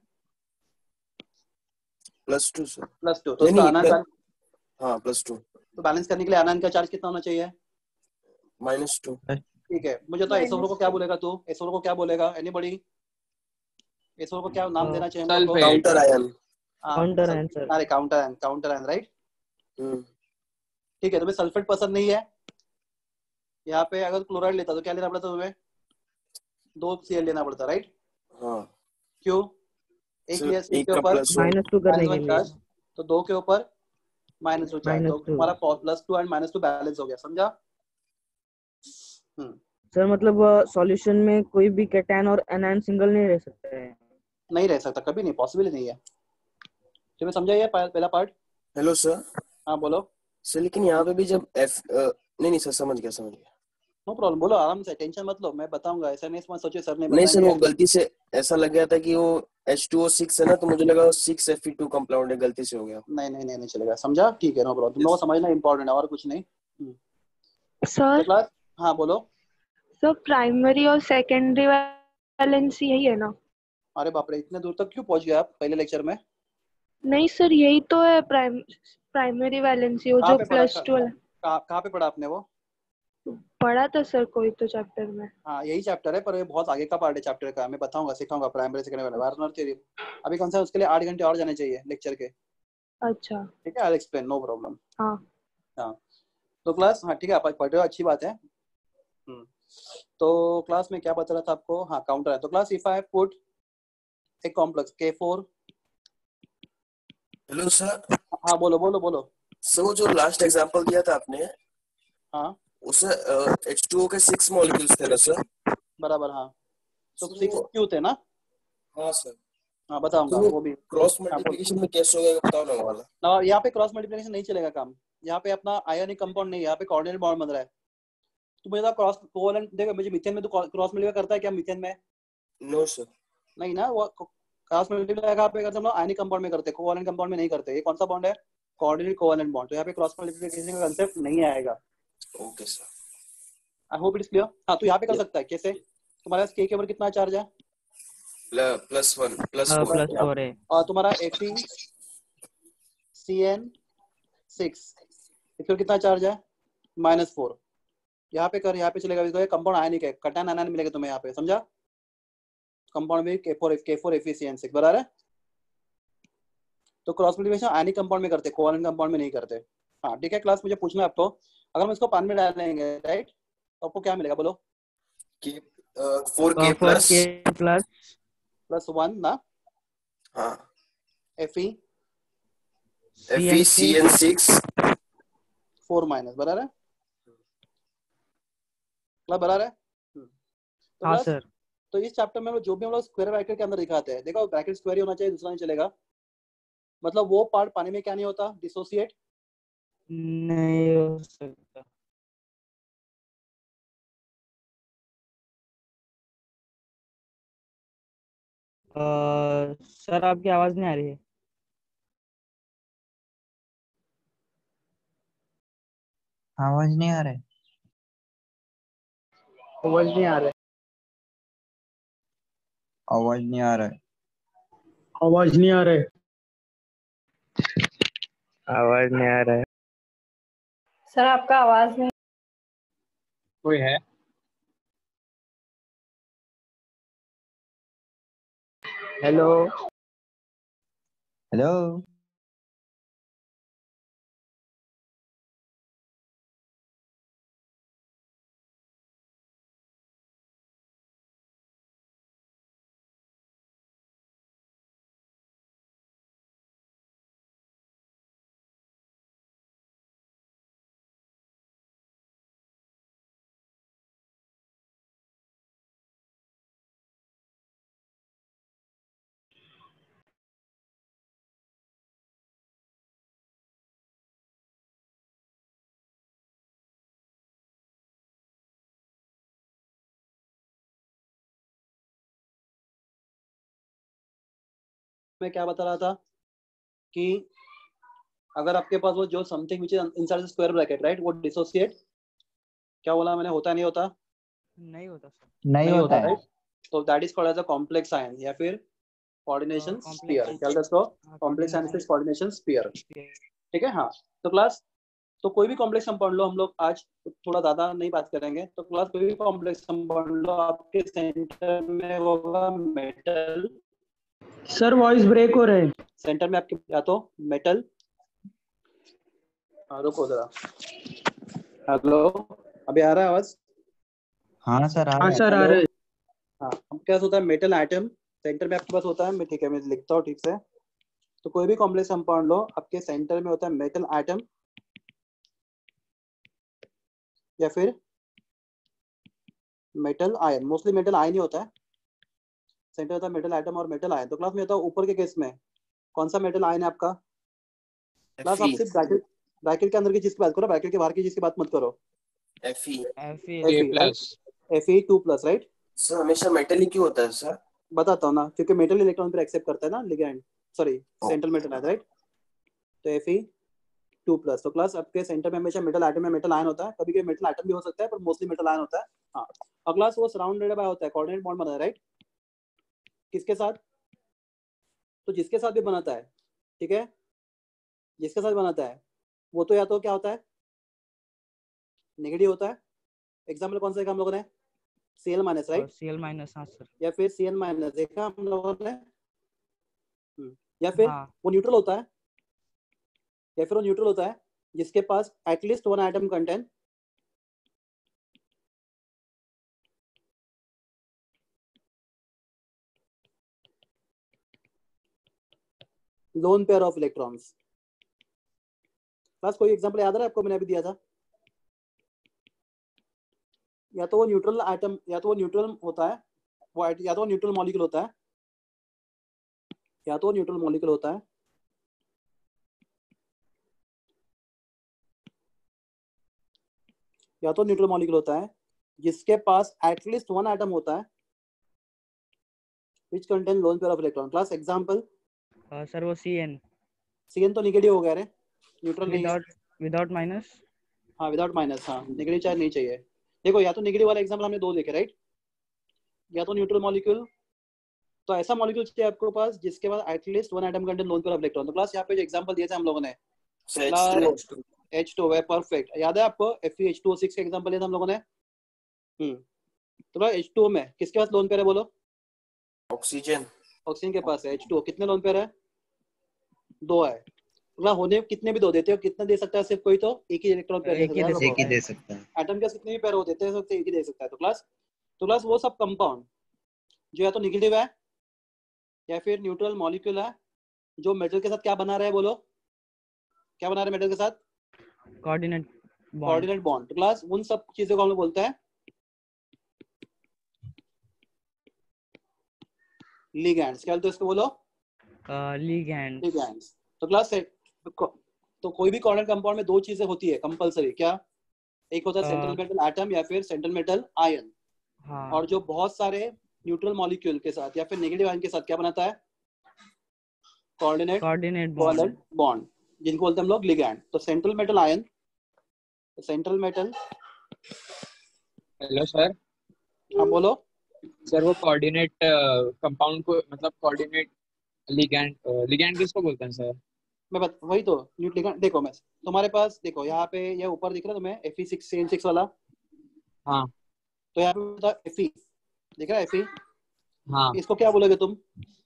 [SPEAKER 5] plus two sir.
[SPEAKER 1] Plus two तो
[SPEAKER 5] नहीं,
[SPEAKER 1] उसका
[SPEAKER 5] नहीं,
[SPEAKER 1] अनायन
[SPEAKER 5] प्लस- हाँ प्लस टू
[SPEAKER 1] तो बैलेंस करने के लिए अनायन का चार्ज कितना होना चाहिए
[SPEAKER 5] माइनस टू।
[SPEAKER 1] ठीक है मुझे तो एसओ को क्या बोलेगा तू एसओ को क्या बोलेगा एनीबॉडी एसओ को क्या नाम देना चाहिए हम लोग को
[SPEAKER 6] सल्फेट।
[SPEAKER 5] Counter ion.
[SPEAKER 1] हाँ,
[SPEAKER 2] काउंटर
[SPEAKER 1] सल-
[SPEAKER 2] आंसर
[SPEAKER 1] अरे counter ion counter ion right
[SPEAKER 5] hmm
[SPEAKER 1] ठीक है तुम्हें सल्फेट पसंद नहीं है यहाँ पे अगर क्लोराइड लेता तो क्या लेना पड़ता तुम्हें दो सीएल लेना पड़ता राइट
[SPEAKER 5] हाँ
[SPEAKER 1] क्यों एक
[SPEAKER 5] सिर्फ
[SPEAKER 1] लिया
[SPEAKER 5] एक
[SPEAKER 1] के
[SPEAKER 5] का
[SPEAKER 1] ऊपर
[SPEAKER 5] प्लस वन।
[SPEAKER 2] माइनस टू करने के लिए
[SPEAKER 1] चार्ज तो दो के ऊपर माइनस टू चार्ज तो
[SPEAKER 2] माइनस टू
[SPEAKER 1] तुम्हारा plus two and minus two balance हो गया समझा हम्म
[SPEAKER 2] सर मतलब सॉल्यूशन में कोई भी कैटायन और एनायन सिंगल नहीं रह सकते हैं
[SPEAKER 1] नहीं रह सकता कभी नहीं पॉसिबल नहीं है तुम्हें समझा ये पहला पार्ट
[SPEAKER 5] हेलो सर।
[SPEAKER 1] हाँ बोलो
[SPEAKER 5] सर लेकिन यहाँ पे भी जब एफ नहीं नहीं सर समझ गया समझ गया।
[SPEAKER 1] नो प्रॉब्लम बोलो आराम से टेंशन मत लो मैं बताऊंगा ऐसा नहीं मत सोचिए सर ने
[SPEAKER 5] नहीं सर वो
[SPEAKER 1] बताएंगे
[SPEAKER 5] गलती से ऐसा लग गया था कि वो H टू O सिक्स है ना तो मुझे लगा वो six F E two compound है गलती से हो गया।
[SPEAKER 1] नहीं नहीं नहीं नहीं चलेगा समझा ठीक है नो प्रॉब्लम तुम लोगों को समझना इंपॉर्टेंट है और कुछ नहीं तो
[SPEAKER 8] सर
[SPEAKER 1] क्लास हाँ बोलो
[SPEAKER 8] सर प्राइमरी और सेकेंडरी वैलेंसी यही है ना?
[SPEAKER 1] अरे बाप रे इतने दूर तक क्यों पहुंच गए आप पहले लेक्चर में
[SPEAKER 8] नहीं सर यही तो है प्राइम प्राइमरी वैलेंसी वो
[SPEAKER 1] कहाँ
[SPEAKER 8] जो
[SPEAKER 1] पे पढ़ा
[SPEAKER 8] प्लस टू वाला
[SPEAKER 1] कहाँ कहाँ पे पढ़ा आपने वो
[SPEAKER 8] पढ़ा था सर कोई तो चैप्टर में।
[SPEAKER 1] हाँ यही चैप्टर है पर ये बहुत आगे का पार्ट है चैप्टर का मैं बताऊंगा सिखाऊंगा प्राइमरी सेकेंडरी वाला वार्नर थ्योरी अभी कौन सा उसके लिए आठ घंटे और जाने चाहिए लेक्चर के
[SPEAKER 8] अच्छा
[SPEAKER 1] ठीक है आई एक्सप्लेन नो प्रॉब्लम
[SPEAKER 8] हाँ
[SPEAKER 1] हाँ तो क्लास हाँ ठीक है आप पढ़ रहे हो अच्छी बात है हम्म तो क्लास में क्या बता रहा था आपको हाँ काउंटर है तो class if I put a complex K four
[SPEAKER 5] hello sir.
[SPEAKER 1] हाँ बोलो बोलो बोलो
[SPEAKER 5] सर वो जो लास्ट एग्जांपल दिया था आपने
[SPEAKER 1] हाँ
[SPEAKER 5] उससे H टू O के सिक्स मॉलिक्यूल्स थे ना सर?
[SPEAKER 1] बराबर हाँ तो
[SPEAKER 5] सर
[SPEAKER 1] सिक्स
[SPEAKER 5] वो
[SPEAKER 1] क्यों थे ना
[SPEAKER 5] हाँ सर
[SPEAKER 1] हाँ बताऊंगा
[SPEAKER 5] तो
[SPEAKER 1] वो भी
[SPEAKER 5] क्रॉस
[SPEAKER 1] हाँ, बोल-
[SPEAKER 5] मल्टीप्लिकेशन में कैसे होगा बताओ ना वो वाला।
[SPEAKER 1] ना यहाँ पे क्रॉस मल्टीप्लिकेशन नहीं चलेगा काम यहाँ पे अपना आयोनिक कंपाउंड नहीं यहाँ पे कोऑर्डिनेट बॉन्ड बन रहा है तो मुझे क्रॉस कोवलेंट देखो मुझे मिथेन में तो क्रॉस मल्टीप्लाई करता है क्या मिथेन में
[SPEAKER 5] नो सर।
[SPEAKER 1] नहीं ना वो क्रॉस मल्टीप्लाई कहाँ पे करते हैं हम लोग आयनिक कंपाउंड में करते हैं कोवलेंट कंपाउंड में नहीं करते ये कौन सा बॉन्ड है कोऑर्डिनेट कोवलेंट बॉन्ड तो यहाँ पे क्रॉस मल्टीप्लिकेशन का कांसेप्ट नहीं आएगा
[SPEAKER 5] okay sir.
[SPEAKER 1] I hope it is clear हाँ तो यहाँ पे कर सकता है कैसे तुम्हारे पास के के ऊपर कितना चार्ज है
[SPEAKER 5] plus one plus
[SPEAKER 2] plus
[SPEAKER 5] four
[SPEAKER 2] four है
[SPEAKER 1] और तुम्हारा Fe C N six, liquid कितना चार्ज है माइनस फोर। यहाँ पे कर, यहाँ पे चलेगा, कंपाउंड आयनिक है, कटायन आयन मिलेगा तुम्हें यहाँ पे, समझा? कंपाउंड में K four K four Fe C n six बराबर है। तो क्रॉस मल्टीप्लिकेशन आयनिक कंपाउंड में करते, कोवैलेंट कंपाउंड में नहीं करते। हाँ ठीक है क्लास, मुझे पूछना है आपको, अगर हम इसको पानी में डालेंगे राइट तो आपको क्या मिलेगा बोलो?
[SPEAKER 5] K four K
[SPEAKER 2] four
[SPEAKER 5] plus
[SPEAKER 2] K plus
[SPEAKER 1] plus one ना,
[SPEAKER 5] हाँ
[SPEAKER 1] Fe
[SPEAKER 5] Fe C n six
[SPEAKER 1] four minus बराबर है, मतलब बराबर है। तो
[SPEAKER 2] हाँ
[SPEAKER 1] बस,
[SPEAKER 2] सर।
[SPEAKER 1] तो इस चैप्टर में हम लोग जो भी हम लोग स्क्वायर ब्रैकेट के अंदर दिखाते हैं, देखो ब्रैकेट स्क्वायर ही होना चाहिए, दूसरा नहीं चलेगा। मतलब वो पार्ट पानी में क्या नहीं होता, डिसोसिएट
[SPEAKER 2] नहीं हो सकता। अ, सर आपकी आवाज नहीं आ रही है।
[SPEAKER 4] आवाज नहीं आ रहा है।
[SPEAKER 6] आवाज नहीं आ रहा है।
[SPEAKER 4] आवाज नहीं आ रहा है।
[SPEAKER 6] आवाज नहीं आ रहा है। आवाज नहीं आ रहा है।
[SPEAKER 9] सर आपका आवाज नहीं।
[SPEAKER 6] कोई है? हेलो
[SPEAKER 4] हेलो
[SPEAKER 1] मैं क्या बता रहा था कि अगर आपके पास वो जो something which is inside the square bracket right, वो डिसोसिएट, क्या बोला मैंने, होता नहीं होता?
[SPEAKER 2] नहीं होता सर।
[SPEAKER 4] नहीं,
[SPEAKER 1] नहीं
[SPEAKER 4] होता
[SPEAKER 1] होता
[SPEAKER 4] है।
[SPEAKER 1] राइट। तो that is called as a complex ion या फिर कोऑर्डिनेशन स्फीयर। क्या बोलते हैं इसको? Complex ion is coordination sphere. ठीक है हाँ। तो क्लास, तो कोई भी कॉम्प्लेक्स कंपाउंड लो, हम लोग आज थोड़ा ज्यादा नहीं बात करेंगे, तो क्लास कोई भी कॉम्प्लेक्स कंपाउंड लो, आपके सेंटर में होगा मेटल।
[SPEAKER 6] सर वॉइस ब्रेक हो रहा है।
[SPEAKER 1] सेंटर में आपके या तो मेटल, हाँ रुको जरा, हेलो अभी आ रहा है आवाज?
[SPEAKER 4] हाँ सर आ
[SPEAKER 6] हाँ
[SPEAKER 4] रहा है।
[SPEAKER 6] सर आ रहा है।
[SPEAKER 1] हाँ, अब क्या होता है, मेटल आइटम सेंटर में आपके पास होता है। मैं ठीक है मैं लिखता हूँ ठीक से। तो कोई भी कॉम्प्लेक्स कंपाउंड लो, आपके सेंटर में होता है मेटल आइटम या फिर metal ion. Mostly metal ion ही होता है, सेंटर होता है मेटल आइटम और मेटल आयन। तो क्लास में होता है ऊपर के केस में कौन सा मेटल आयन है आपका? क्लास आप
[SPEAKER 5] Fe
[SPEAKER 1] सिर्फ ब्रैकेट ब्रैकेट के अंदर की चीज की बात करो, ब्रैकेट के बाहर की चीज की बात मत करो।
[SPEAKER 5] Fe
[SPEAKER 2] Fe
[SPEAKER 6] के
[SPEAKER 1] Fe
[SPEAKER 6] plus.
[SPEAKER 1] Fe two plus right.
[SPEAKER 5] Sir हमेशा मेटल ही क्यों होता है सर?
[SPEAKER 1] बताता हूँ ना, क्योंकि मेटल इलेक्ट्रॉन पर एक्सेप्ट करता है ना ligand, sorry
[SPEAKER 5] Oh.
[SPEAKER 1] Central metal ion right. तो Fe टू प्लस। तो क्लास आपके सेंटर में हमेशा मेटल आइटम में मेटल आयन होता है, कभी कभी मेटल आइटम भी हो सकता है पर मोस्टली मेटल आयन होता है। हाँ, और क्लास वो सराउंडेड बाय होता है, कोऑर्डिनेट बॉन्ड बना है राइट। किसके साथ? तो जिसके साथ भी बनाता है, ठीक है, जिसके साथ बनाता है वो तो या तो क्या होता है, नेगेटिव होता है। एग्जाम्पल कौन सा देखा हम लोगों ने? Cl minus right,
[SPEAKER 2] Cl minus. हाँ सर।
[SPEAKER 1] या फिर Cn माइनस देखा हम लोगों ने। या फिर
[SPEAKER 2] हाँ
[SPEAKER 1] वो न्यूट्रल होता है, या फिर वो न्यूट्रल होता है जिसके पास at least one atom content lone pair of electrons. बस कोई एग्जांपल याद आ रहा है आपको? मैंने अभी दिया था। या तो वो न्यूट्रल आइटम, या तो वो न्यूट्रल होता है, वो या तो वो न्यूट्रल मॉलिक्यूल होता है, या तो वो न्यूट्रल मॉलिक्यूल होता है, या तो न्यूट्रल मॉलिक्यूल होता है जिसके पास एटलीस्ट वन एटम होता है which contain lone pair of electron। Class example
[SPEAKER 2] sir वो Cn
[SPEAKER 1] Cn तो नेगेटिव हो गया रे, न्यूट्रल नहीं है।
[SPEAKER 2] Without without minus.
[SPEAKER 1] हाँ विदाउट माइनस, हाँ नेगेटिव चार्ज नहीं चाहिए। देखो या तो नेगेटिव वाला एग्जांपल हमने दो देखे राइट, या तो न्यूट्रल मॉलिक्यूल, तो ऐसा मॉलिक्यूल चाहिए आपके पास जिसके पास at least one atom contain lone pair of electron. तो क्लास यहाँ पे जो एग्जांपल दिए थे हम लोगों ने,
[SPEAKER 5] So H two O.
[SPEAKER 1] H two है, परफेक्ट। याद है आपको F e H two O six का एग्जांपल लिया था हम लोगों ने? हम्म तो H two O में किसके पास लोन पेयर है बोलो?
[SPEAKER 5] ऑक्सीजन।
[SPEAKER 1] ऑक्सीजन के पास है। H two O कितने लोन पेयर है? दो है। ना होने कितने भी दो देते हो, कितना दे सकता है? सिर्फ कोई तो एक ही इलेक्ट्रॉन पेयर
[SPEAKER 2] एक ही दे
[SPEAKER 7] एक ही दे सकता है।
[SPEAKER 1] एटम के कितने भी पेयर हो देते हैं, सिर्फ एक ही दे सकता है। तो क्लास तो क्लास वो सब कंपाउंड जो या तो नेगेटिव है या फिर न्यूट्रल मॉलिक्यूल है, जो मेटल के साथ क्या बना रहा है बोलो? क्या बना रहे हैं मेटल के साथ?
[SPEAKER 2] Coordinate bond.
[SPEAKER 1] Coordinate bond. तो क्लास उन सब चीजों को हम लोग बोलते हैं लिगैंड्स। क्या बोलते हैं इसको बोलो?
[SPEAKER 2] लिगैंड।
[SPEAKER 1] लिगैंड्स। तो क्लास तो कोई भी कोऑर्डिनेट कंपाउंड में दो चीजें होती है कंपलसरी। क्या? एक होता है सेंट्रल मेटल एटम या फिर सेंट्रल मेटल आयन।
[SPEAKER 2] हाँ।
[SPEAKER 1] और जो बहुत सारे न्यूट्रल मॉलिक्यूल के साथ या फिर नेगेटिव आयन के साथ क्या बनाता है? कोऑर्डिनेट
[SPEAKER 2] कोऑर्डिनेट
[SPEAKER 1] बॉन्ड बॉन्ड जिनको बोलते हैं हम लोग लिगैंड। तो central metal ion, central metal.
[SPEAKER 6] Hello sir.
[SPEAKER 1] हाँ बोलो
[SPEAKER 6] सर वो कोऑर्डिनेट कंपाउंड को मतलब कोऑर्डिनेट लिगैंड लिगैंड किसको बोलते हैं सर?
[SPEAKER 1] मैं बत, वही तो लिगैंड। देखो मैं तुम्हारे पास देखो यहाँ पे ये ऊपर दिख रहा है तुम्हें F e six C N six वाला।
[SPEAKER 6] हाँ
[SPEAKER 1] तो यहाँ पे बता F e दिख रहा है F e।
[SPEAKER 6] हाँ
[SPEAKER 1] इसको क्या बोलोगे तुम?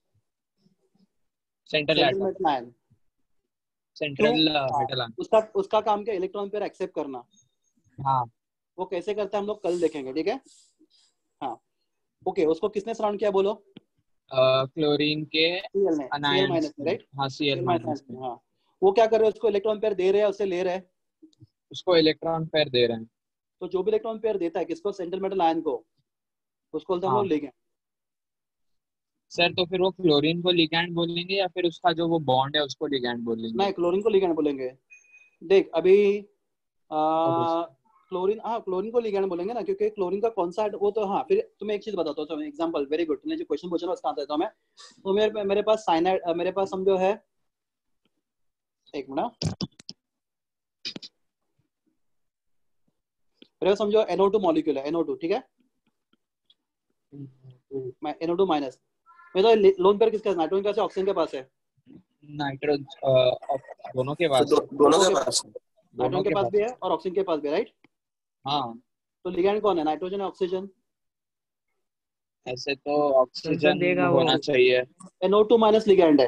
[SPEAKER 6] Central
[SPEAKER 1] central
[SPEAKER 6] atom
[SPEAKER 1] metal ion.
[SPEAKER 6] Central
[SPEAKER 1] क्यों?
[SPEAKER 6] Metal ion.
[SPEAKER 1] उसका उसका काम क्या? इलेक्ट्रॉन पेयर एक्सेप्ट करना।
[SPEAKER 6] हाँ
[SPEAKER 1] वो कैसे करता है हम लोग कल देखेंगे, ठीक है? हाँ ओके। उसको किसने सराउंड किया बोलो?
[SPEAKER 6] क्लोरीन के
[SPEAKER 1] Cl ने, Cl माइनस में, राइट?
[SPEAKER 6] हाँ Cl माइनस में।
[SPEAKER 1] हाँ वो क्या कर रहे हैं? उसको इलेक्ट्रॉन पेयर दे रहे हैं, उससे ले रहे हैं।
[SPEAKER 6] उसको इलेक्ट्रॉन पेयर दे रहे हैं।
[SPEAKER 1] तो जो भी इलेक्ट्रॉन पेयर देता है किसको? सेंट्रल मेटल आयन को, उसको बोलते हैं हम
[SPEAKER 6] हाँ
[SPEAKER 1] लोग लिगैंड।
[SPEAKER 6] सर तो फिर वो क्लोरीन को लिगैंड बोलेंगे या फिर उसका जो वो बॉन्ड है उसको लिगैंड बोलेंगे?
[SPEAKER 1] नहीं, क्लोरीन को लिगैंड बोलेंगे। देख अभी
[SPEAKER 6] Obviously.
[SPEAKER 1] क्लोरीन, हाँ क्लोरीन को लिगैंड बोलेंगे ना, क्योंकि क्लोरीन का कौन सा वो तो। हाँ फिर तुम्हें एक चीज बताता हूँ, तो एग्जांपल वेरी गुड, तुमने जो क्वेश्चन पूछा ना उसका आंसर देता हूँ मैं। तो मेरे मेरे पास साइनाइड, मेरे पास समझो है, एक मिनट, मेरे पास समझो N O two मॉलिक्यूल है, N O two, ठीक है? मैं N O two माइनस। मेरा लोन पेयर किसका है? नाइट्रोजन का से ऑक्सीजन के पास है?
[SPEAKER 6] नाइट्रोजन दोनों के पास
[SPEAKER 5] दो,
[SPEAKER 6] है।
[SPEAKER 5] दोनों के पास।
[SPEAKER 1] नाइट्रोजन के पास भी है और ऑक्सीजन के पास भी है, राइट?
[SPEAKER 6] हाँ
[SPEAKER 1] तो लिगैंड कौन है? नाइट्रोजन और ऑक्सीजन?
[SPEAKER 6] ऐसे तो ऑक्सीजन
[SPEAKER 2] देगा वो।
[SPEAKER 6] होना चाहिए।
[SPEAKER 1] N O two minus ligand है,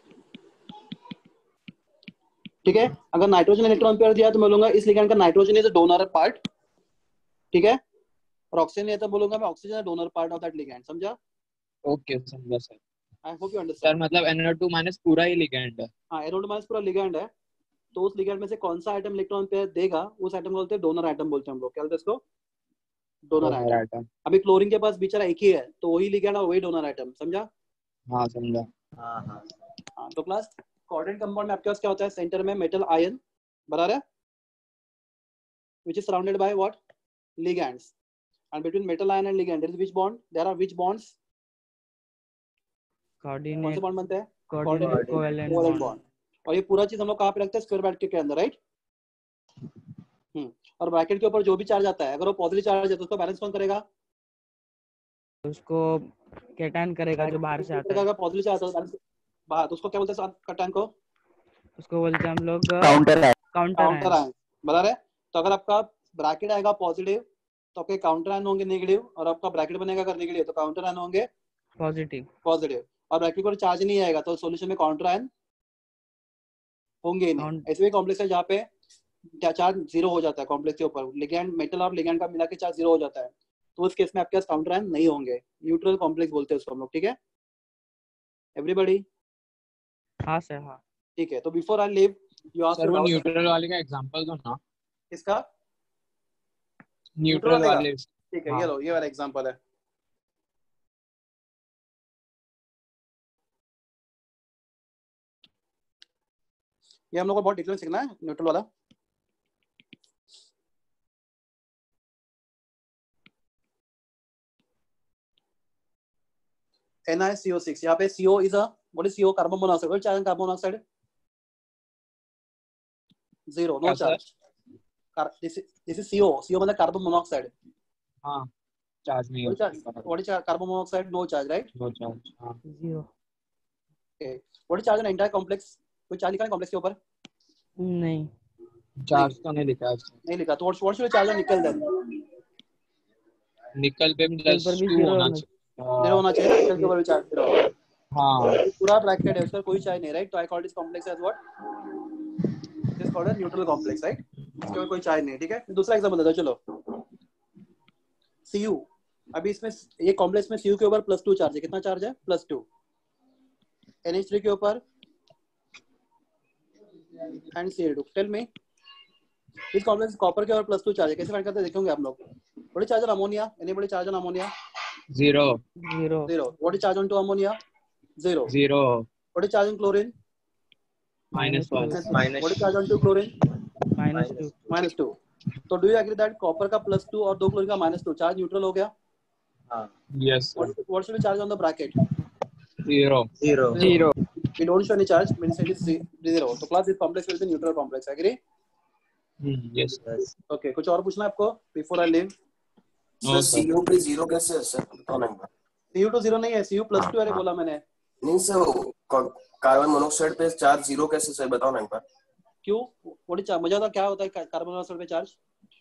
[SPEAKER 1] ठीक है? अगर नाइट्रोजन इलेक्ट्रॉन पेयर दिया तो मैं बोलूंगा इस लिगैंड का nitrogen is the donor part, ठीक है? और ऑक्सीजन है तो बोलूंगा मैं oxygen is the donor part of that ligand. समझा?
[SPEAKER 6] ओके समझा sir.
[SPEAKER 1] I hope you
[SPEAKER 6] sir
[SPEAKER 1] understand.
[SPEAKER 6] मतलब N O two माइनस पूरा ही लिगैंड है।
[SPEAKER 1] हाँ, N O two माइनस पूरा लिगैंड है। तो उस लिगैंड में से कौन सा आइटम इलेक्ट्रॉन पेयर देगा, उस आइटम को बोलते हैं डोनर आइटम, बोलते हैं हम लोग। क्या बोलते हैं इसको? Donor
[SPEAKER 6] donor
[SPEAKER 1] atom.
[SPEAKER 6] आइटम।
[SPEAKER 1] अभी क्लोरीन के पास बेचारा एक ही है, तो वही लिगैंड और वही डोनर आइटम। समझा?
[SPEAKER 6] हाँ समझा।
[SPEAKER 7] हाँ हाँ
[SPEAKER 1] हाँ तो क्लास कोऑर्डिनेट कंपाउंड में आपके पास क्या होता है? सेंटर में मेटल आयन बराबर है, which is surrounded by what? Ligands. And between metal ion and ligand there is which bond? There are which bonds? कौन से
[SPEAKER 2] कोऑर्डिनेट
[SPEAKER 1] बॉन्ड बनते हैं?
[SPEAKER 2] Coordinate covalent
[SPEAKER 1] covalent
[SPEAKER 2] bond.
[SPEAKER 1] Bond. और ये पूरा चीज हम लोग कहाँ पे रखते हैं? स्क्वायर ब्रैकेट के अंदर, राइट? हम्म और ब्रैकेट के ऊपर जो भी चार्ज आता है, अगर वो पॉजिटिव चार्ज है तो उसको बैलेंस कौन करेगा?
[SPEAKER 2] उसको कैटायन करेगा जो बाहर से आता है।
[SPEAKER 1] अगर पॉजिटिव चार्ज आता है बाहर, तो उसको क्या बोलते हैं? कैटायन को
[SPEAKER 2] उसको बोलते हैं हम लोग
[SPEAKER 4] काउंटर है।
[SPEAKER 2] काउंटर
[SPEAKER 1] काउंटर आयन, बराबर है? तो अगर आपका ब्रैकेट आएगा पॉजिटिव तो आपके काउंटर आयन होंगे नेगेटिव, और आपका ब्रैकेट बनेगा अगर नेगेटिव तो काउंटर आयन होंगे
[SPEAKER 2] पॉजिटिव
[SPEAKER 1] पॉजिटिव। और ब्रैकेट पर चार्ज नहीं आएगा तो सॉल्यूशन में काउंटर आयन होंगे ही नहीं।
[SPEAKER 2] Count-
[SPEAKER 1] ऐसे भी कॉम्प्लेक्स है जहाँ पे चार्ज जीरो हो जाता है कॉम्प्लेक्स के ऊपर, लिगैंड मेटल और लिगैंड का मिला के चार्ज जीरो हो जाता है, तो उस केस में आपके पास काउंटर आयन नहीं होंगे। न्यूट्रल कॉम्प्लेक्स बोलते हैं उसको हम लोग, ठीक है एवरीबॉडी?
[SPEAKER 2] हाँ सर हाँ।
[SPEAKER 1] ठीक है, तो before I leave you ask
[SPEAKER 6] sir वो न्यूट्रल वाले का एग्जांपल दो ना।
[SPEAKER 1] इसका
[SPEAKER 6] न्यूट्रल
[SPEAKER 1] वाले का?
[SPEAKER 6] वाले।
[SPEAKER 1] ठीक है,
[SPEAKER 6] हाँ।
[SPEAKER 1] ये लो, ये वाला एग्जांपल है। ये हम लोग को बहुत डिटेल में सीखना है न्यूट्रल वाला। N I C O six, यहाँ पे C O is a what is C O? Carbon monoxide. What charge on carbon monoxide? Zero, no
[SPEAKER 6] क्या sir?
[SPEAKER 1] charge. Car- This is this is C O. C O मतलब carbon monoxide.
[SPEAKER 6] हाँ चार्ज नहीं
[SPEAKER 1] What is charge?
[SPEAKER 6] होता।
[SPEAKER 1] What is charge? Carbon monoxide? No charge, right?
[SPEAKER 6] No charge. हाँ
[SPEAKER 2] zero.
[SPEAKER 1] Okay. What is charge on entire complex? कोई चार्ज लिखा है कॉम्प्लेक्स के ऊपर?
[SPEAKER 2] नहीं
[SPEAKER 6] चार्ज तो नहीं लिखा है इसमें।
[SPEAKER 1] नहीं लिखा तो what should charge on nickel then?
[SPEAKER 6] Nickel पे
[SPEAKER 2] निकल
[SPEAKER 6] प्लस
[SPEAKER 2] पर भी
[SPEAKER 6] टू
[SPEAKER 2] जीरो
[SPEAKER 6] होना
[SPEAKER 2] होना
[SPEAKER 1] जीरो
[SPEAKER 6] चाहिए।
[SPEAKER 1] होना चाहिए, निकल के ऊपर भी चार्ज जीरो होगा।
[SPEAKER 6] हाँ
[SPEAKER 1] ये पूरा ब्रैकेट है, उसका कोई चार्ज नहीं, राइट? तो I call this complex as what? This called a neutral complex, right? इसके ऊपर कोई चार्ज नहीं, ठीक है? दूसरा एग्जांपल देता हूं, चलो। Cu, अभी इसमें ये कॉम्प्लेक्स में Cu के ऊपर प्लस टू चार्ज है। कितना चार्ज है? Plus two. N H three के ऊपर and C L two. Tell me, इस कॉम्प्लेक्स कॉपर के ऊपर प्लस टू चार्ज है, कैसे फाइंड करते हैं देखेंगे आप लोग। What is charge on ammonia? Anybody charge on ammonia?
[SPEAKER 6] Zero
[SPEAKER 2] zero
[SPEAKER 1] Zero. What is charge on to ammonia? Zero.
[SPEAKER 6] Zero
[SPEAKER 1] What is charge on chlorine?
[SPEAKER 6] Minus one
[SPEAKER 1] Minus one. What is charge on to chlorine?
[SPEAKER 2] Minus two
[SPEAKER 1] Minus two. तो do you agree that copper का प्लस टू और दो क्लोरीन का माइनस टू चार्ज न्यूट्रल हो गया?
[SPEAKER 6] Yes
[SPEAKER 1] What what should we charge on the bracket?
[SPEAKER 6] Zero
[SPEAKER 7] Zero.
[SPEAKER 6] Zero
[SPEAKER 1] We don't show any charge, means it is ze- zero. तो class this complex will be neutral complex. Agree?
[SPEAKER 6] Yes
[SPEAKER 7] Yes.
[SPEAKER 1] Okay. कुछ और पूछना है आपको before I leave?
[SPEAKER 6] No
[SPEAKER 5] sir
[SPEAKER 6] sir
[SPEAKER 5] Cu पे जीरो कैसे है सर, बताओ ना एक बार।
[SPEAKER 1] Cu to zero नहीं है, Cu plus two अरे बोला मैंने।
[SPEAKER 5] नहीं सर, कार्बन मोनोऑक्साइड पे चार्ज जीरो कैसे सर, बताओ ना एक बार।
[SPEAKER 1] क्यों? What is charge? मुझे बता क्या होता है कार्बन मोनोऑक्साइड पे चार्ज?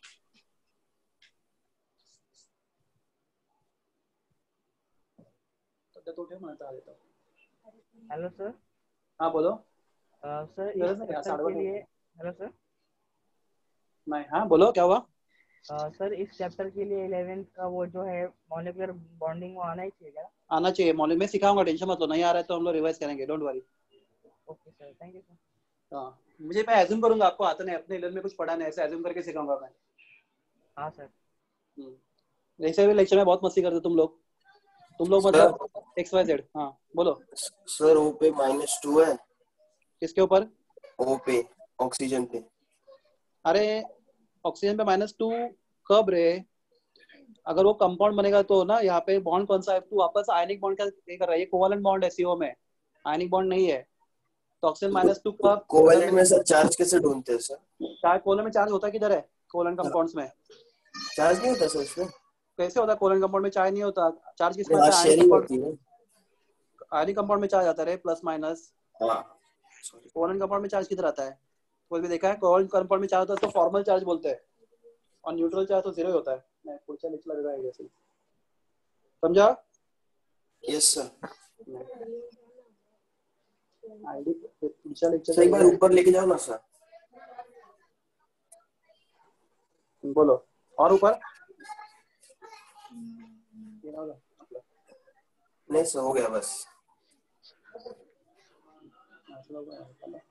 [SPEAKER 1] तो उठे मैं बता देता हूँ।
[SPEAKER 2] Hello sir.
[SPEAKER 1] हाँ बोलो।
[SPEAKER 2] सर
[SPEAKER 1] मेरे
[SPEAKER 2] इस
[SPEAKER 1] से क्या
[SPEAKER 2] चैप्टर
[SPEAKER 1] साढ़े
[SPEAKER 2] के लिए हेलो सर
[SPEAKER 1] नहीं, हाँ बोलो क्या हुआ?
[SPEAKER 2] सर इस चैप्टर के लिए इलेवेंथ का वो जो है मॉलिक्यूलर बॉन्डिंग वो आना ही चाहिए क्या?
[SPEAKER 1] आना चाहिए मॉलिक्यूलर में, सिखाऊंगा, टेंशन मत लो। नहीं आ रहा है तो हम लोग रिवाइज करेंगे, don't worry.
[SPEAKER 2] Okay sir, thank you sir.
[SPEAKER 1] हाँ मुझे, मैं एज्यूम करूंगा आपको आता नहीं, अपने लेवल में कुछ पढ़ा नहीं, ऐसे एज्यूम करके सिखाऊंगा मैं।
[SPEAKER 2] हाँ सर।
[SPEAKER 1] हम्म ऐसे भी लेक्चर में बहुत मस्ती करते तुम लोग तुम लोग मतलब एक्स वाई जेड। हाँ बोलो
[SPEAKER 5] सर ओ पे माइनस टू है।
[SPEAKER 1] किसके ऊपर?
[SPEAKER 5] ओ पे, ऑक्सीजन पे।
[SPEAKER 1] अरे ऑक्सीजन पे माइनस टू कब रे? अगर वो कंपाउंड बनेगा तो ना, यहाँ पे बॉन्ड कौन सा है? तू वापस आयनिक बॉन्ड का ये कर रहा है, ये कोवेलेंट बॉन्ड है सीओ में, आयनिक बॉन्ड नहीं है। तो ऑक्सीजन माइनस टू कब?
[SPEAKER 5] कोवेलेंट में सर चार्ज कैसे ढूंढते हैं सर?
[SPEAKER 1] चार्ज कोवेलेंट में चार्ज होता है किधर है? कोवेलेंट कंपाउंड्स में
[SPEAKER 5] चार्ज नहीं होता सर उसमें?
[SPEAKER 1] कैसे होता है? कोवेलेंट कंपाउंड में चार्ज नहीं होता। चार्ज किस में
[SPEAKER 5] हाँ,
[SPEAKER 1] आता है? आयनिक
[SPEAKER 5] शेयरिंग
[SPEAKER 1] कंपाउंड,
[SPEAKER 5] होती है।
[SPEAKER 1] आयनिक कंपाउंड में चार्ज आता है प्लस माइनस।
[SPEAKER 5] हाँ
[SPEAKER 1] कोवेलेंट कंपाउंड में चार्ज किधर आता है? कोई भी देखा है? कोवेलेंट कंपाउंड में चार्ज होता है तो फॉर्मल चार्ज बोलते हैं, और न्यूट्रल चार्ज तो जीरो ही होता है। मैं पूछा लिख लग रहा है जैसे, समझा?
[SPEAKER 5] Yes sir.
[SPEAKER 1] आईडी पूछा लेक्चर
[SPEAKER 5] सर एक बार ऊपर लेके जाओ ना सर।
[SPEAKER 1] बोलो और ऊपर।
[SPEAKER 5] नहीं सर हो गया बस।
[SPEAKER 1] हाँ, चलो,